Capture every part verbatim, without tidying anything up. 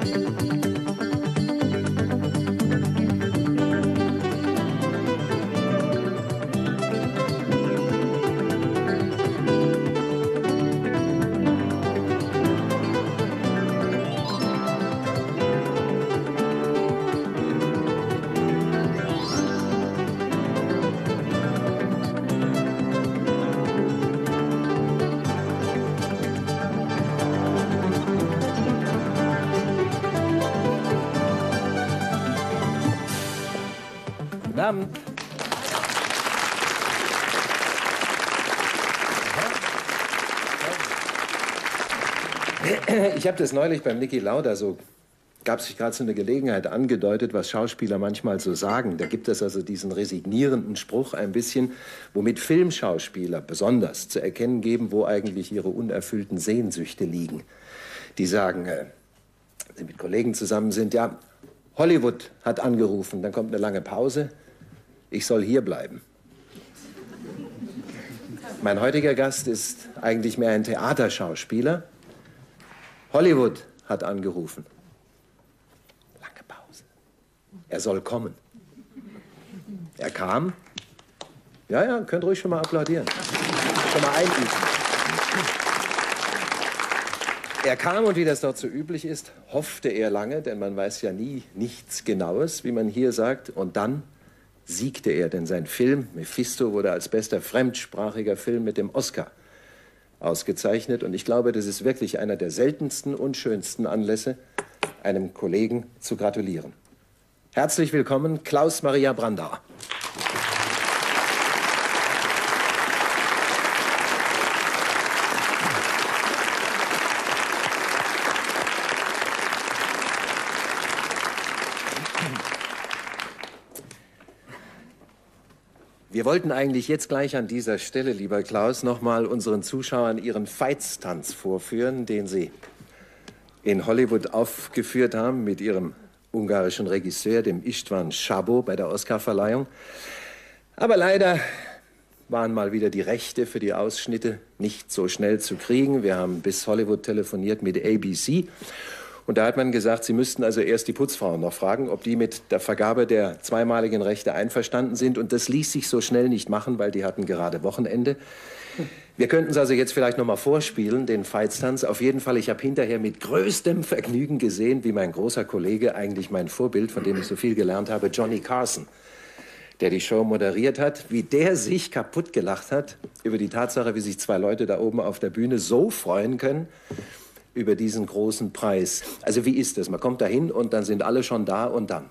Guten Abend. Ich habe das neulich beim Niki Lauda so, gab sich gerade so eine Gelegenheit angedeutet, was Schauspieler manchmal so sagen. Da gibt es also diesen resignierenden Spruch ein bisschen, womit Filmschauspieler besonders zu erkennen geben, wo eigentlich ihre unerfüllten Sehnsüchte liegen. Die sagen, äh, wenn sie mit Kollegen zusammen sind, ja, Hollywood hat angerufen, dann kommt eine lange Pause, ich soll hier bleiben. Mein heutiger Gast ist eigentlich mehr ein Theaterschauspieler. Hollywood hat angerufen. Lange Pause. Er soll kommen. Er kam. Ja, ja, könnt ruhig schon mal applaudieren. Schon mal einüben. Er kam und wie das dort so üblich ist, hoffte er lange, denn man weiß ja nie nichts Genaues, wie man hier sagt. Und dann siegte er, denn sein Film Mephisto wurde als bester fremdsprachiger Film mit dem Oscar ausgezeichnet. Und ich glaube, das ist wirklich einer der seltensten und schönsten Anlässe, einem Kollegen zu gratulieren. Herzlich willkommen, Klaus Maria Brandauer. Wir wollten eigentlich jetzt gleich an dieser Stelle, lieber Klaus, noch mal unseren Zuschauern Ihren Veitstanz vorführen, den Sie in Hollywood aufgeführt haben mit Ihrem ungarischen Regisseur, dem István Szabó, bei der Oscarverleihung. Aber leider waren mal wieder die Rechte für die Ausschnitte nicht so schnell zu kriegen. Wir haben bis Hollywood telefoniert mit A B C. Und da hat man gesagt, Sie müssten also erst die Putzfrauen noch fragen, ob die mit der Vergabe der zweimaligen Rechte einverstanden sind. Und das ließ sich so schnell nicht machen, weil die hatten gerade Wochenende. Wir könnten es also jetzt vielleicht noch mal vorspielen, den Veitstanz. Auf jeden Fall, ich habe hinterher mit größtem Vergnügen gesehen, wie mein großer Kollege, eigentlich mein Vorbild, von dem ich so viel gelernt habe, Johnny Carson, der die Show moderiert hat, wie der sich kaputt gelacht hat über die Tatsache, wie sich zwei Leute da oben auf der Bühne so freuen können über diesen großen Preis. Also wie ist das? Man kommt da hin und dann sind alle schon da und dann?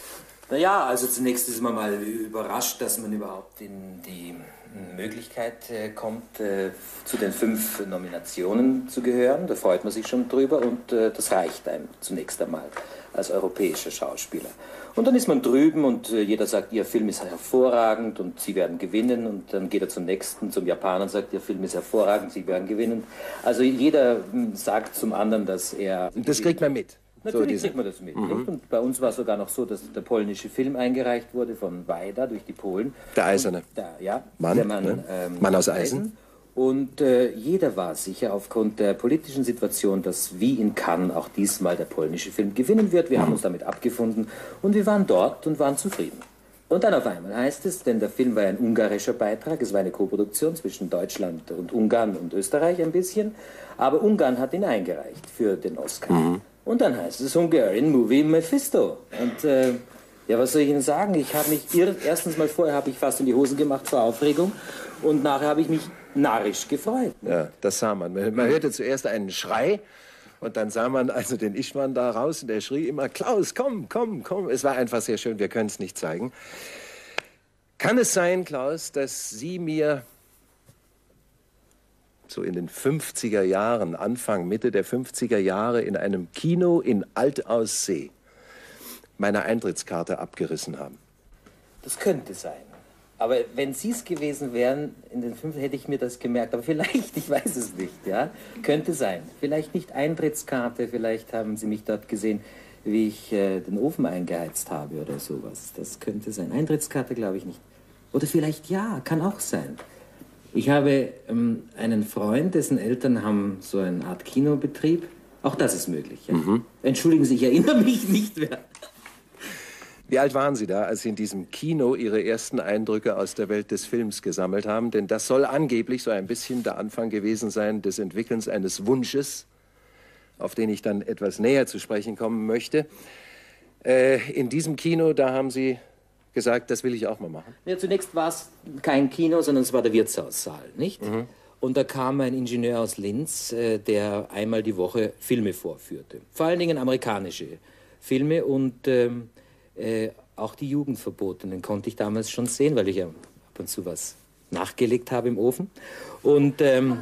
Naja, also zunächst ist man mal überrascht, dass man überhaupt in die Möglichkeit äh, kommt, äh, zu den fünf Nominationen zu gehören. Da freut man sich schon drüber und äh, das reicht einem zunächst einmal als europäischer Schauspieler. Und dann ist man drüben und äh, jeder sagt, Ihr Film ist hervorragend und Sie werden gewinnen. Und dann geht er zum nächsten, zum Japaner und sagt, Ihr Film ist hervorragend, Sie werden gewinnen. Also jeder mh, sagt zum anderen, dass er... Das kriegt man mit. Natürlich so kriegt man das mit. Mhm. Und bei uns war es sogar noch so, dass der polnische Film eingereicht wurde von Wajda durch die Polen. Der Eiserne. Da, ja, Mann, der Mann, ne? ähm, Mann aus Eisen. Und äh, jeder war sicher aufgrund der politischen Situation, dass wie in Cannes auch diesmal der polnische Film gewinnen wird. Wir mhm. haben uns damit abgefunden und wir waren dort und waren zufrieden. Und dann auf einmal heißt es, denn der Film war ein ungarischer Beitrag, es war eine Koproduktion zwischen Deutschland und Ungarn und Österreich ein bisschen, aber Ungarn hat ihn eingereicht für den Oscar. Mhm. Und dann heißt es Hungarian Movie Mephisto. Und äh, ja, was soll ich Ihnen sagen? Ich habe mich irr erstens mal vorher habe ich fast in die Hosen gemacht vor Aufregung und nachher habe ich mich narrisch gefreut. Ja, das sah man. Man hörte zuerst einen Schrei und dann sah man also den István da raus und der schrie immer, Klaus, komm, komm, komm. Es war einfach sehr schön, wir können es nicht zeigen. Kann es sein, Klaus, dass Sie mir so in den fünfziger Jahren, Anfang, Mitte der fünfziger Jahre in einem Kino in Altaussee meine Eintrittskarte abgerissen haben? Das könnte sein. Aber wenn Sie es gewesen wären, in den fünf hätte ich mir das gemerkt. Aber vielleicht, ich weiß es nicht, ja. Könnte sein. Vielleicht nicht Eintrittskarte, vielleicht haben Sie mich dort gesehen, wie ich äh, den Ofen eingeheizt habe oder sowas. Das könnte sein. Eintrittskarte glaube ich nicht. Oder vielleicht ja, kann auch sein. Ich habe ähm, einen Freund, dessen Eltern haben so eine Art Kinobetrieb Auch das ist möglich. Ja. Mhm. Entschuldigen Sie, ich erinnere mich nicht mehr. Wie alt waren Sie da, als Sie in diesem Kino Ihre ersten Eindrücke aus der Welt des Films gesammelt haben? Denn das soll angeblich so ein bisschen der Anfang gewesen sein des Entwickelns eines Wunsches, auf den ich dann etwas näher zu sprechen kommen möchte. Äh, in diesem Kino, da haben Sie gesagt, das will ich auch mal machen. Ja, zunächst war es kein Kino, sondern es war der Wirtshaussaal, nicht? Mhm. Und da kam ein Ingenieur aus Linz, äh, der einmal die Woche Filme vorführte. Vor allen Dingen amerikanische Filme und ähm, äh, auch die Jugendverbotenen konnte ich damals schon sehen, weil ich ja ab und zu was nachgelegt habe im Ofen. Und, ähm,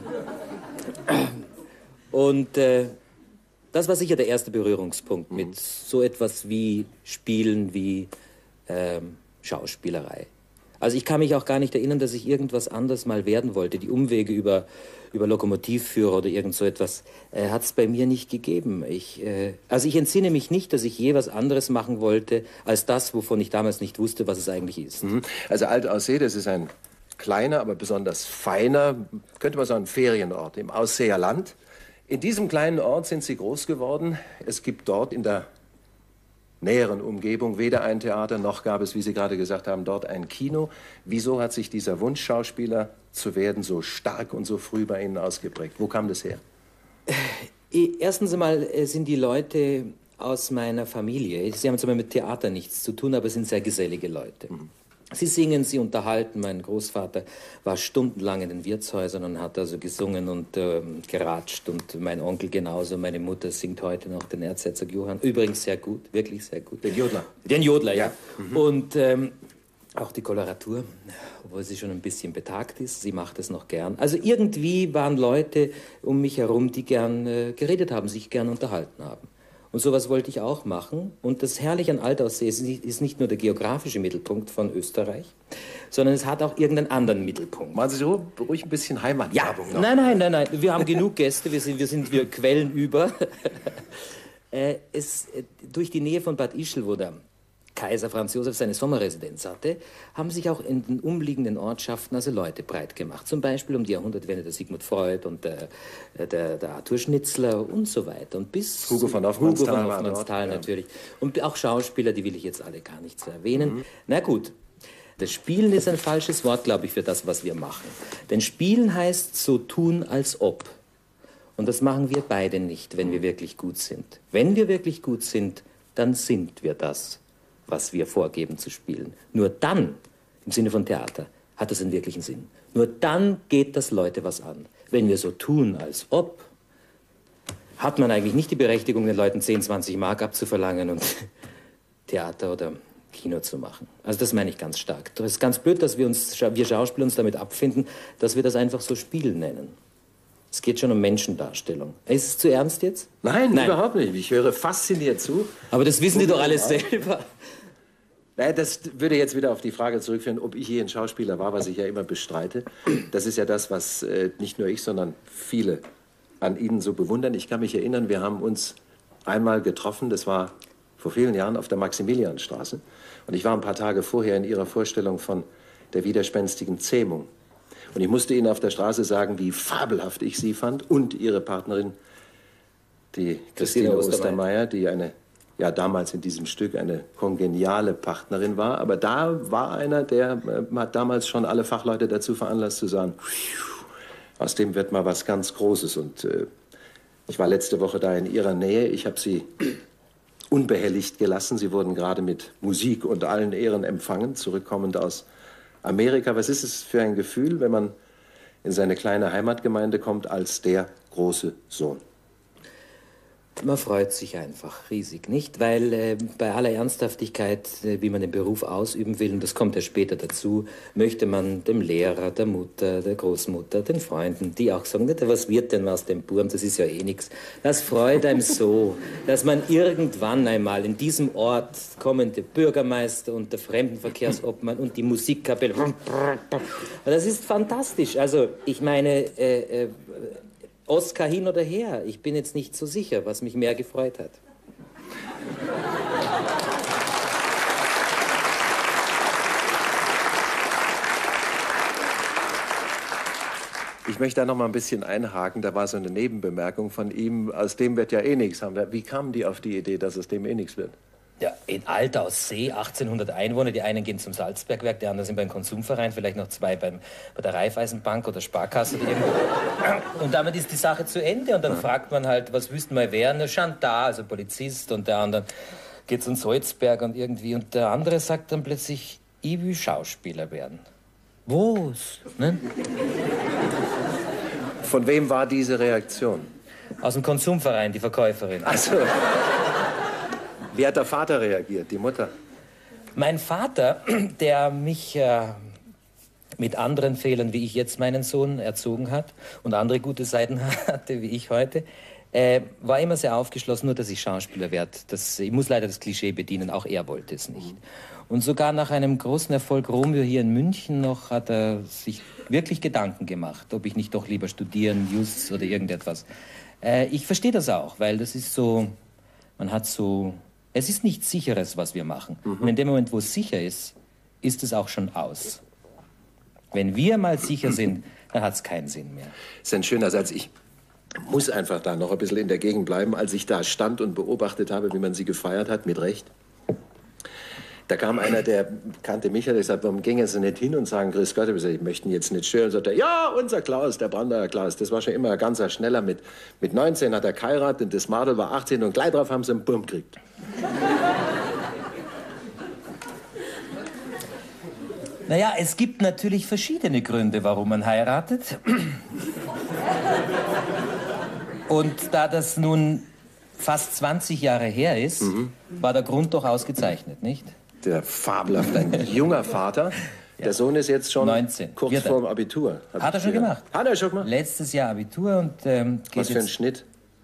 und äh, das war sicher der erste Berührungspunkt mhm. mit so etwas wie Spielen, wie ähm, Schauspielerei. Also ich kann mich auch gar nicht erinnern, dass ich irgendwas anders mal werden wollte. Die Umwege über, über Lokomotivführer oder irgend so etwas äh, hat es bei mir nicht gegeben. Ich, äh, also ich entsinne mich nicht, dass ich je was anderes machen wollte, als das, wovon ich damals nicht wusste, was es eigentlich ist. Mhm. Also Alt-Aussee, das ist ein kleiner, aber besonders feiner, könnte man sagen, Ferienort im Ausseer Land. In diesem kleinen Ort sind Sie groß geworden. Es gibt dort in der näheren Umgebung weder ein Theater, noch gab es, wie Sie gerade gesagt haben, dort ein Kino. Wieso hat sich dieser Wunsch, Schauspieler zu werden, so stark und so früh bei Ihnen ausgeprägt? Wo kam das her? Erstens einmal sind die Leute aus meiner Familie, sie haben zwar mit Theater nichts zu tun, aber es sind sehr gesellige Leute. Mhm. Sie singen, sie unterhalten. Mein Großvater war stundenlang in den Wirtshäusern und hat also gesungen und äh, geratscht. Und mein Onkel genauso. Meine Mutter singt heute noch den Erzherzog Johann. Übrigens sehr gut, wirklich sehr gut. Den Jodler. Den Jodler, ja. ja. Mhm. Und ähm, auch die Koloratur, obwohl sie schon ein bisschen betagt ist. Sie macht es noch gern. Also irgendwie waren Leute um mich herum, die gern äh, geredet haben, sich gern unterhalten haben. Und sowas wollte ich auch machen. Und das Herrliche an Alt-Aussee ist nicht nur der geografische Mittelpunkt von Österreich, sondern es hat auch irgendeinen anderen Mittelpunkt. Machen Sie so ruhig ein bisschen Heimatwerbung ja. noch. Nein, nein, nein, nein. Wir haben genug Gäste, wir sind, wir sind wir Quellen über. äh, es, äh, durch die Nähe von Bad Ischl, wo der Kaiser Franz Josef seine Sommerresidenz hatte, haben sich auch in den umliegenden Ortschaften also Leute breit gemacht. Zum Beispiel um die Jahrhundertwende der Sigmund Freud und der, der, der Arthur Schnitzler und so weiter. Und bis Hugo von Hoffmannsthal, Hugo von Hoffmannsthal natürlich. Ja. Und auch Schauspieler, die will ich jetzt alle gar nicht so erwähnen. Mhm. Na gut, das Spielen ist ein falsches Wort, glaube ich, für das, was wir machen. Denn Spielen heißt so tun, als ob. Und das machen wir beide nicht, wenn wir wirklich gut sind. Wenn wir wirklich gut sind, dann sind wir das, was wir vorgeben zu spielen. Nur dann, im Sinne von Theater, hat das einen wirklichen Sinn. Nur dann geht das Leute was an. Wenn wir so tun, als ob, hat man eigentlich nicht die Berechtigung, den Leuten zehn, zwanzig Mark abzuverlangen und Theater oder Kino zu machen. Also das meine ich ganz stark. Das ist ganz blöd, dass wir, uns, wir Schauspieler uns damit abfinden, dass wir das einfach so Spiel nennen. Es geht schon um Menschendarstellung. Ist es zu ernst jetzt? Nein, Nein, überhaupt nicht. Ich höre fasziniert zu. Aber das wissen die doch alles selber. Naja, das würde jetzt wieder auf die Frage zurückführen, ob ich je ein Schauspieler war, was ich ja immer bestreite. Das ist ja das, was äh, nicht nur ich, sondern viele an Ihnen so bewundern. Ich kann mich erinnern, wir haben uns einmal getroffen, das war vor vielen Jahren auf der Maximilianstraße. Und ich war ein paar Tage vorher in Ihrer Vorstellung von der widerspenstigen Zähmung. Und ich musste Ihnen auf der Straße sagen, wie fabelhaft ich Sie fand und Ihre Partnerin, die Christine Ostermeier, die eine, ja damals in diesem Stück eine kongeniale Partnerin war. Aber da war einer, der äh, hat damals schon alle Fachleute dazu veranlasst zu sagen, aus dem wird mal was ganz Großes. Und äh, ich war letzte Woche da in Ihrer Nähe. Ich habe Sie unbehelligt gelassen. Sie wurden gerade mit Musik und allen Ehren empfangen, zurückkommend aus Amerika. Was ist es für ein Gefühl, wenn man in seine kleine Heimatgemeinde kommt als der große Sohn? Man freut sich einfach riesig, nicht? Weil äh, bei aller Ernsthaftigkeit, äh, wie man den Beruf ausüben will, und das kommt ja später dazu, möchte man dem Lehrer, der Mutter, der Großmutter, den Freunden, die auch sagen, was wird denn aus dem Burm, das ist ja eh nichts. Das freut einem so, dass man irgendwann einmal in diesem Ort kommen der Bürgermeister und der Fremdenverkehrsobmann und die Musikkapelle. Das ist fantastisch. Also ich meine, äh, äh, Oscar hin oder her. Ich bin jetzt nicht so sicher, was mich mehr gefreut hat. Ich möchte da noch mal ein bisschen einhaken. Da war so eine Nebenbemerkung von ihm. Aus dem wird ja eh nichts. Wie kamen die auf die Idee, dass es dem eh nichts wird? Ja, in Alter aus See, achtzehnhundert Einwohner. Die einen gehen zum Salzbergwerk, die anderen sind beim Konsumverein, vielleicht noch zwei beim, bei der Raiffeisenbank oder Sparkasse oder irgendwo. Und damit ist die Sache zu Ende. Und dann ja. fragt man halt, was wüssten wir wer? Chantal, also Polizist. Und der andere geht zum Salzberg und irgendwie. Und der andere sagt dann plötzlich, ich will Schauspieler werden. Was? Ne? Von wem war diese Reaktion? Aus dem Konsumverein, die Verkäuferin. Ach so. Wie hat der Vater reagiert, die Mutter? Mein Vater, der mich äh, mit anderen Fehlern, wie ich jetzt meinen Sohn erzogen hat und andere gute Seiten hatte, wie ich heute, äh, war immer sehr aufgeschlossen, nur dass ich Schauspieler werde. Das, ich muss leider das Klischee bedienen, auch er wollte es nicht. Und sogar nach einem großen Erfolg Romeo hier in München noch hat er sich wirklich Gedanken gemacht, ob ich nicht doch lieber studieren, Jus oder irgendetwas. Äh, ich verstehe das auch, weil das ist so, man hat so... Es ist nichts Sicheres, was wir machen. Mhm. Und in dem Moment, wo es sicher ist, ist es auch schon aus. Wenn wir mal sicher sind, dann hat es keinen Sinn mehr. Das ist ein schöner Satz. Ich muss einfach da noch ein bisschen in der Gegend bleiben. Als ich da stand und beobachtet habe, wie man sie gefeiert hat, mit Recht, da kam einer, der kannte mich, der gesagt, warum gingen Sie nicht hin und sagen, grüß Gott, ich möchte ihn jetzt nicht stören. Und sagte, ja, unser Klaus, der Brandauer Klaus, das war schon immer ein ganzer Schneller. Mit, mit neunzehn hat er geheiratet und das Madel war achtzehn und gleich drauf haben sie einen Bumm gekriegt. Naja, es gibt natürlich verschiedene Gründe, warum man heiratet. Und da das nun fast zwanzig Jahre her ist, mhm. war der Grund doch ausgezeichnet, nicht? Der fabelhaft, ein junger Vater. Ja. Der Sohn ist jetzt schon neunzehn. Kurz Vierter. Vorm Abitur. Hat, Hat er schon gemacht. Hat er schon gemacht? Letztes Jahr Abitur und ähm, geht Was für ein jetzt Schnitt?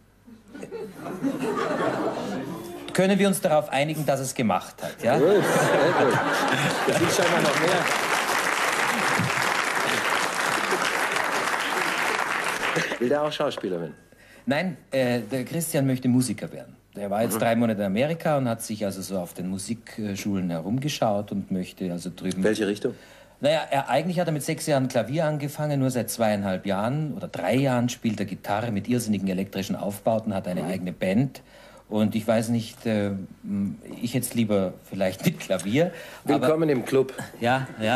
Können wir uns darauf einigen, dass es gemacht hat, ja? Gut, sehr gut. Das sieht scheinbar noch mehr. Will der auch Schauspieler werden? Nein, äh, der Christian möchte Musiker werden. Er war jetzt mhm. drei Monate in Amerika und hat sich also so auf den Musikschulen herumgeschaut und möchte also drüben... Welche Richtung? Naja, er, eigentlich hat er mit sechs Jahren Klavier angefangen, nur seit zweieinhalb Jahren oder drei Jahren spielt er Gitarre mit irrsinnigen elektrischen Aufbauten, hat eine mhm. eigene Band. Und ich weiß nicht, äh, ich jetzt lieber vielleicht mit Klavier. Willkommen aber, im Club. Ja, ja.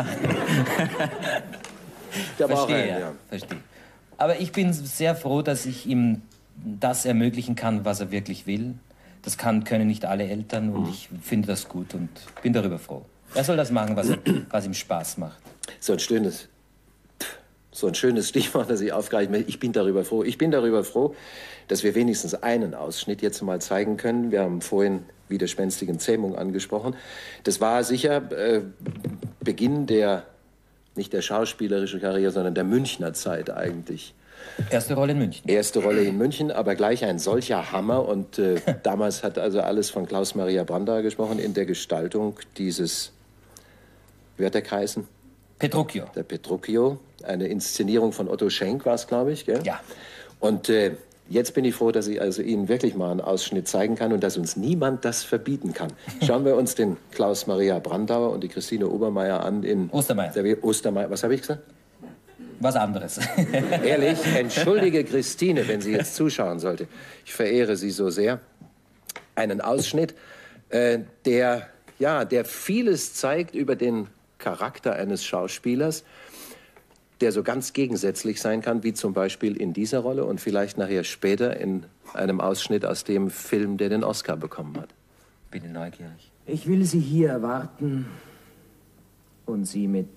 Der verstehe, rein, ja, ja. verstehe. Aber ich bin sehr froh, dass ich ihm das ermöglichen kann, was er wirklich will. Das kann, können nicht alle Eltern und mhm. ich finde das gut und bin darüber froh. Er soll das machen, was, er, was ihm Spaß macht. So ein schönes, so ein schönes Stichwort, das ich aufgreifen will. Ich bin darüber froh. Ich bin darüber froh, dass wir wenigstens einen Ausschnitt jetzt mal zeigen können. Wir haben vorhin widerspenstigen Zähmung angesprochen. Das war sicher äh, Beginn der, nicht der schauspielerischen Karriere, sondern der Münchner Zeit eigentlich. Erste Rolle in München. Erste Rolle in München, aber gleich ein solcher Hammer. Und äh, damals hat also alles von Klaus Maria Brandauer gesprochen in der Gestaltung dieses, wie hat der geheißen? Petruchio. Der Petruchio, eine Inszenierung von Otto Schenk war es, glaube ich, gell? Ja. Und äh, jetzt bin ich froh, dass ich also Ihnen wirklich mal einen Ausschnitt zeigen kann und dass uns niemand das verbieten kann. Schauen wir uns den Klaus Maria Brandauer und die Christine Obermeier an in... Ostermeier. Der Ostermeier. Was habe ich gesagt? Was anderes. Ehrlich, entschuldige Christine, wenn sie jetzt zuschauen sollte. Ich verehre sie so sehr. Einen Ausschnitt, äh, der, ja, der vieles zeigt über den Charakter eines Schauspielers, der so ganz gegensätzlich sein kann, wie zum Beispiel in dieser Rolle und vielleicht nachher später in einem Ausschnitt aus dem Film, der den Oscar bekommen hat. Bin neugierig. Ich will Sie hier erwarten und Sie mit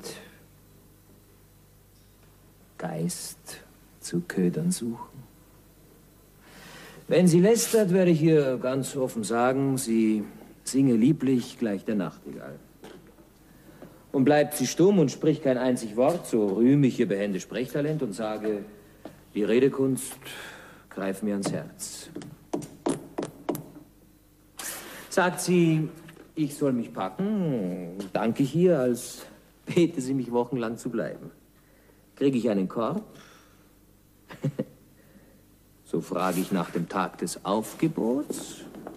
Geist zu ködern suchen. Wenn sie lästert, werde ich ihr ganz offen sagen, sie singe lieblich gleich der Nachtigall. Und bleibt sie stumm und spricht kein einzig Wort, so rühme ich ihr behende Sprechtalent und sage, die Redekunst greift mir ans Herz. Sagt sie, ich soll mich packen, danke ich ihr, als bete sie mich wochenlang zu bleiben. Kriege ich einen Korb? So frage ich nach dem Tag des Aufgebots.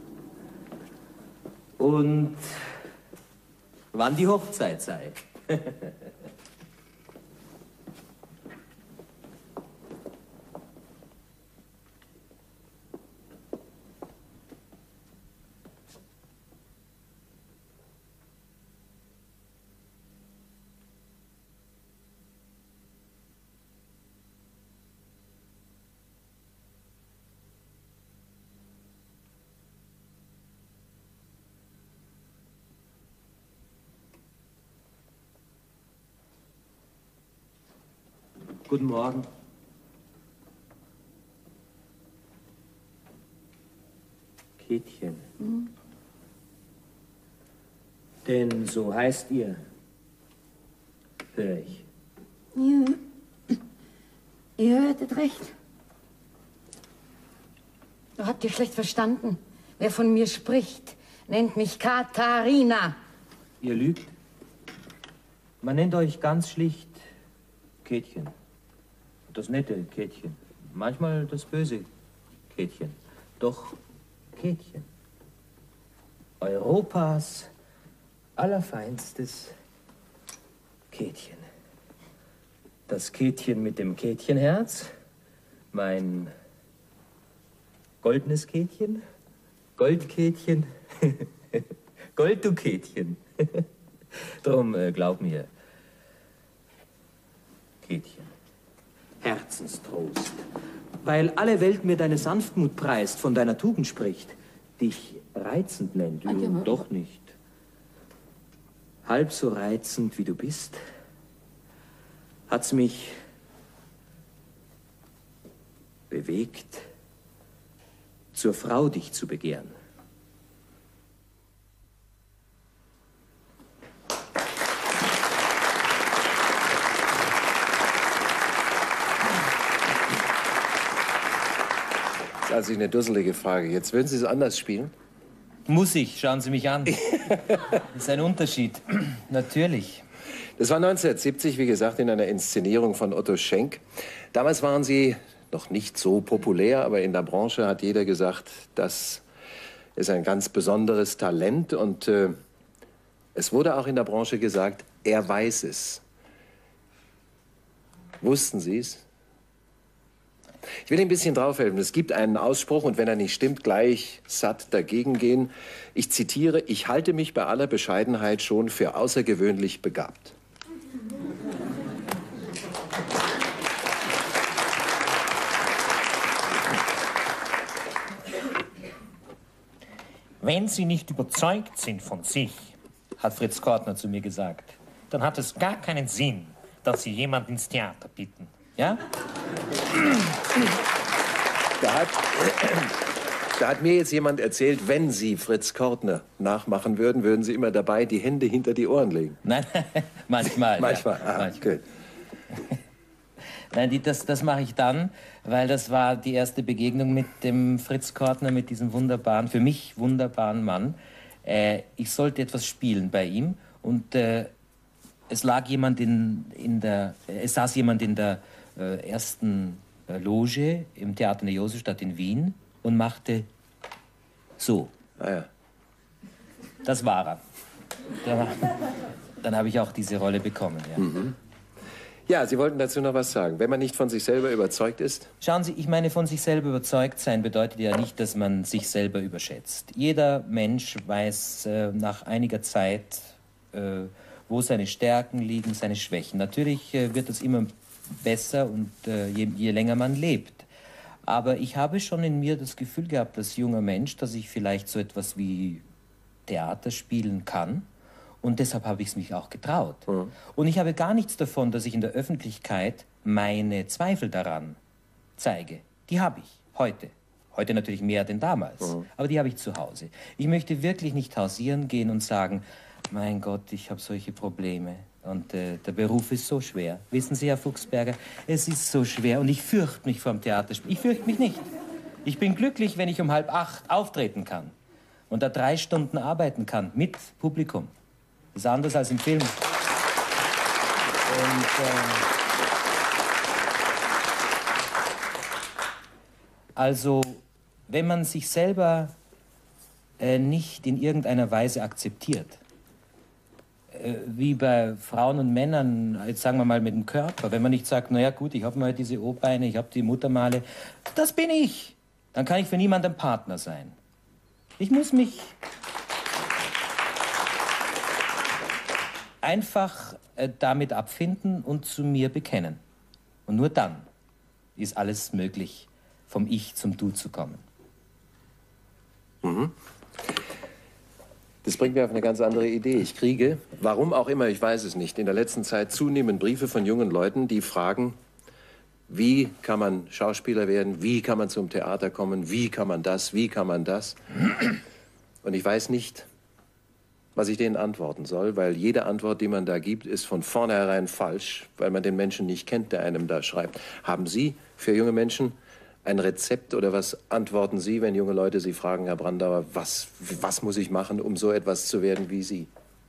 Und wann die Hochzeit sei. Guten Morgen. Käthchen. Mhm. Denn so heißt ihr, höre ich. Ja, ihr hörtet recht. Du habt ihr schlecht verstanden. Wer von mir spricht, nennt mich Katharina. Ihr lügt. Man nennt euch ganz schlicht Käthchen. Das nette Käthchen. Manchmal das böse Käthchen. Doch Käthchen. Europas allerfeinstes Käthchen. Das Käthchen mit dem Käthchenherz. Mein goldenes Käthchen. Goldkäthchen. Gold, du Käthchen. Drum äh, glaub mir, Käthchen, Herzenstrost, weil alle Welt mir deine Sanftmut preist, von deiner Tugend spricht, dich reizend nennt, Ach, ja. doch nicht. Halb so reizend, wie du bist, hat's mich bewegt, zur Frau dich zu begehren. Also eine dusselige Frage. Jetzt würden Sie es anders spielen? Muss ich, schauen Sie mich an. Das ist ein Unterschied, natürlich. Das war neunzehnhundertsiebzig, wie gesagt, in einer Inszenierung von Otto Schenk. Damals waren Sie noch nicht so populär, aber in der Branche hat jeder gesagt, das ist ein ganz besonderes Talent. Und äh, es wurde auch in der Branche gesagt, er weiß es. Wussten Sie es? Ich will Ihnen ein bisschen draufhelfen. Es gibt einen Ausspruch, und wenn er nicht stimmt, gleich satt dagegen gehen. Ich zitiere, ich halte mich bei aller Bescheidenheit schon für außergewöhnlich begabt. Wenn Sie nicht überzeugt sind von sich, Hat Fritz Kortner zu mir gesagt. dann hat es gar keinen Sinn, dass Sie jemanden ins Theater bitten. Ja? Da hat, da hat mir jetzt jemand erzählt, wenn Sie Fritz Kortner nachmachen würden, würden Sie immer dabei die Hände hinter die Ohren legen. Nein, manchmal. Manchmal, Ja, ah, manchmal. gut. Nein, die, das, das mache ich dann, weil das war die erste Begegnung mit dem Fritz Kortner, mit diesem wunderbaren, für mich wunderbaren Mann. Äh, ich sollte etwas spielen bei ihm und äh, es lag jemand in, in der, es saß jemand in der äh, ersten äh, Loge im Theater in der Josefstadt in Wien und machte so. Ah, ja. Das war er. Da, dann habe ich auch diese Rolle bekommen. Ja. Mhm. Ja, Sie wollten dazu noch was sagen. Wenn man nicht von sich selber überzeugt ist? Schauen Sie, ich meine, von sich selber überzeugt sein bedeutet ja nicht, dass man sich selber überschätzt. Jeder Mensch weiß äh, nach einiger Zeit, äh, wo seine Stärken liegen, seine Schwächen. Natürlich äh, wird es immer besser und äh, je, je länger man lebt. Aber ich habe schon in mir das Gefühl gehabt, als junger Mensch, dass ich vielleicht so etwas wie Theater spielen kann. Und deshalb habe ich es mich auch getraut. Mhm. Und ich habe gar nichts davon, dass ich in der Öffentlichkeit meine Zweifel daran zeige. Die habe ich heute. Heute natürlich mehr denn damals. Mhm. Aber die habe ich zu Hause. Ich möchte wirklich nicht hausieren gehen und sagen, mein Gott, ich habe solche Probleme. Und äh, der Beruf ist so schwer. Wissen Sie, Herr Fuchsberger, es ist so schwer. Und ich fürchte mich vor dem Theaterspiel. Ich fürchte mich nicht. Ich bin glücklich, wenn ich um halb acht auftreten kann. Und da drei Stunden arbeiten kann mit Publikum. Das ist anders als im Film. Und, äh, also, wenn man sich selber äh, nicht in irgendeiner Weise akzeptiert, äh, wie bei Frauen und Männern, jetzt sagen wir mal mit dem Körper, wenn man nicht sagt, naja gut, ich habe mal diese O-Beine, ich habe die Muttermale, das bin ich. Dann kann ich für niemanden Partner sein. Ich muss mich einfach äh, damit abfinden und zu mir bekennen. Und nur dann ist alles möglich, vom Ich zum Du zu kommen. Mhm. Das bringt mir auf eine ganz andere Idee. Ich kriege, warum auch immer, ich weiß es nicht, in der letzten Zeit zunehmend Briefe von jungen Leuten, die fragen, Wie kann man Schauspieler werden? Wie kann man zum Theater kommen? Wie kann man das? Wie kann man das? Und ich weiß nicht, was ich denen antworten soll, weil jede Antwort, die man da gibt, ist von vornherein falsch, weil man den Menschen nicht kennt, der einem da schreibt. Haben Sie für junge Menschen ein Rezept oder was antworten Sie, wenn junge Leute Sie fragen, Herr Brandauer, was, was muss ich machen, um so etwas zu werden wie Sie?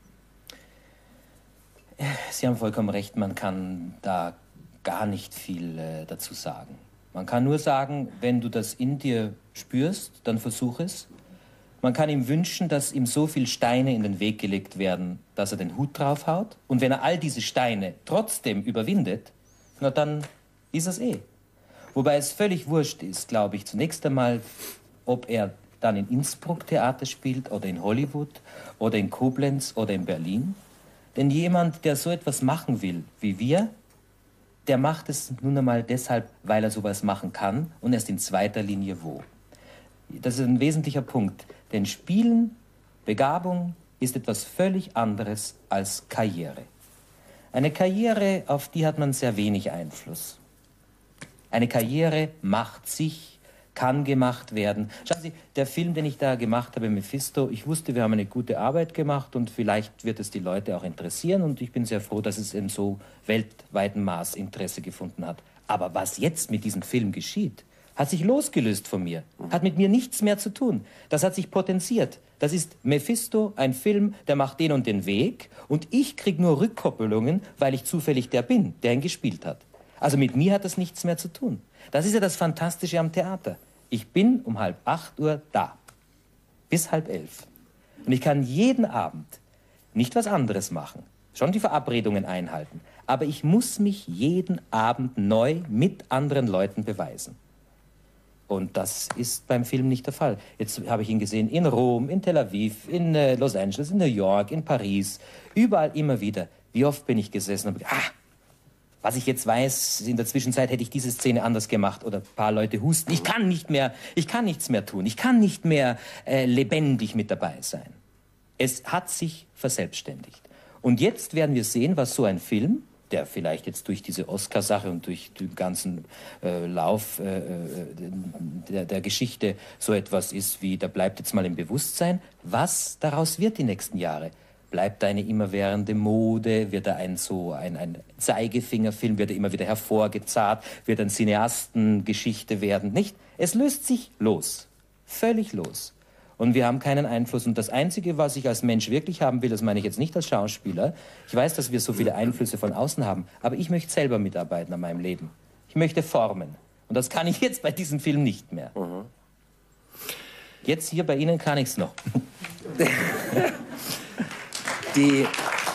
Sie haben vollkommen recht, man kann da gar nicht viel äh, dazu sagen. Man kann nur sagen, wenn du das in dir spürst, dann versuch es. Man kann ihm wünschen, dass ihm so viele Steine in den Weg gelegt werden, dass er den Hut draufhaut. Und wenn er all diese Steine trotzdem überwindet, na dann ist es eh. Wobei es völlig wurscht ist, glaube ich, zunächst einmal, ob er dann in Innsbruck Theater spielt oder in Hollywood oder in Koblenz oder in Berlin. Denn jemand, der so etwas machen will wie wir, der macht es nun einmal deshalb, weil er sowas machen kann und erst in zweiter Linie wo. Das ist ein wesentlicher Punkt. Denn Spielen, Begabung ist etwas völlig anderes als Karriere. Eine Karriere, auf die hat man sehr wenig Einfluss. Eine Karriere macht sich, kann gemacht werden. Schauen Sie, der Film, den ich da gemacht habe, Mephisto, ich wusste, wir haben eine gute Arbeit gemacht und vielleicht wird es die Leute auch interessieren und ich bin sehr froh, dass es in so weltweitem Maß Interesse gefunden hat. Aber was jetzt mit diesem Film geschieht, hat sich losgelöst von mir, hat mit mir nichts mehr zu tun. Das hat sich potenziert. Das ist Mephisto, ein Film, der macht den und den Weg und ich kriege nur Rückkoppelungen, weil ich zufällig der bin, der ihn gespielt hat. Also mit mir hat das nichts mehr zu tun. Das ist ja das Fantastische am Theater. Ich bin um halb acht Uhr da, bis halb elf. Und ich kann jeden Abend nicht was anderes machen, schon die Verabredungen einhalten, aber ich muss mich jeden Abend neu mit anderen Leuten beweisen. Und das ist beim Film nicht der Fall. Jetzt habe ich ihn gesehen in Rom, in Tel Aviv, in äh, Los Angeles, in New York, in Paris, überall immer wieder. Wie oft bin ich gesessen und habe gedacht, ah, was ich jetzt weiß, in der Zwischenzeit hätte ich diese Szene anders gemacht oder ein paar Leute husten. Ich kann nicht mehr, ich kann nichts mehr tun. Ich kann nicht mehr äh, lebendig mit dabei sein. Es hat sich verselbstständigt. Und jetzt werden wir sehen, was so ein Film, der vielleicht jetzt durch diese Oscar-Sache und durch den ganzen äh, Lauf äh, der, der Geschichte so etwas ist wie, da bleibt jetzt mal im Bewusstsein, was daraus wird die nächsten Jahre. Bleibt da eine immerwährende Mode? Wird da ein so ein, ein Zeigefingerfilm? Wird er immer wieder hervorgezahlt? Wird ein Cineastengeschichte werden? Nicht? Es löst sich los. Völlig los. Und wir haben keinen Einfluss. Und das Einzige, was ich als Mensch wirklich haben will, das meine ich jetzt nicht als Schauspieler. Ich weiß, dass wir so viele Einflüsse von außen haben. Aber ich möchte selber mitarbeiten an meinem Leben. Ich möchte formen. Und das kann ich jetzt bei diesem Film nicht mehr. Mhm. Jetzt hier bei Ihnen kann ich es noch. Die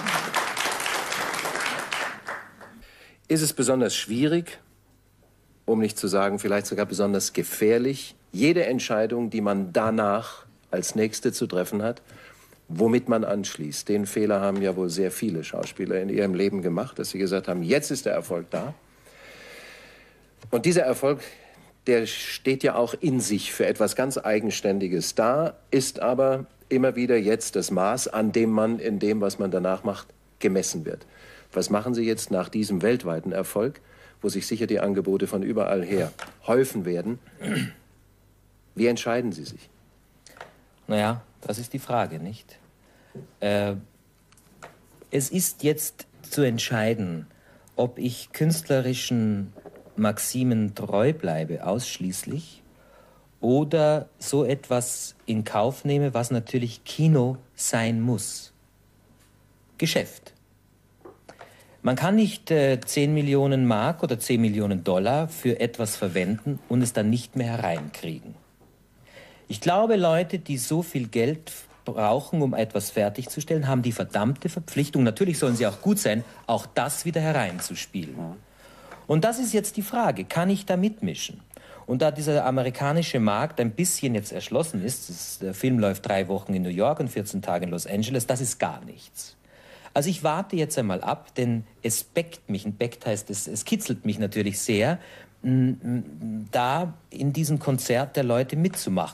ist es besonders schwierig, um nicht zu sagen, vielleicht sogar besonders gefährlich, jede Entscheidung, die man danach als nächste zu treffen hat, womit man anschließt. Den Fehler haben ja wohl sehr viele Schauspieler in ihrem Leben gemacht, dass sie gesagt haben, jetzt ist der Erfolg da. Und dieser Erfolg, der steht ja auch in sich für etwas ganz Eigenständiges da, ist aber immer wieder jetzt das Maß, an dem man in dem, was man danach macht, gemessen wird. Was machen Sie jetzt nach diesem weltweiten Erfolg, wo sich sicher die Angebote von überall her häufen werden? Wie entscheiden Sie sich? Naja, das ist die Frage, nicht? Äh, es ist jetzt zu entscheiden, ob ich künstlerischen Maximen treu bleibe, ausschließlich, oder so etwas in Kauf nehme, was natürlich Kino sein muss. Geschäft. Man kann nicht äh, zehn Millionen Mark oder zehn Millionen Dollar für etwas verwenden und es dann nicht mehr hereinkriegen. Ich glaube, Leute, die so viel Geld brauchen, um etwas fertigzustellen, haben die verdammte Verpflichtung, natürlich sollen sie auch gut sein, auch das wieder hereinzuspielen. Und das ist jetzt die Frage, kann ich da mitmischen? Und da dieser amerikanische Markt ein bisschen jetzt erschlossen ist, ist, der Film läuft drei Wochen in New York und vierzehn Tage in Los Angeles, das ist gar nichts. Also ich warte jetzt einmal ab, denn es beckt mich, und beckt heißt, es, es kitzelt mich natürlich sehr, da in diesem Konzert der Leute mitzumachen.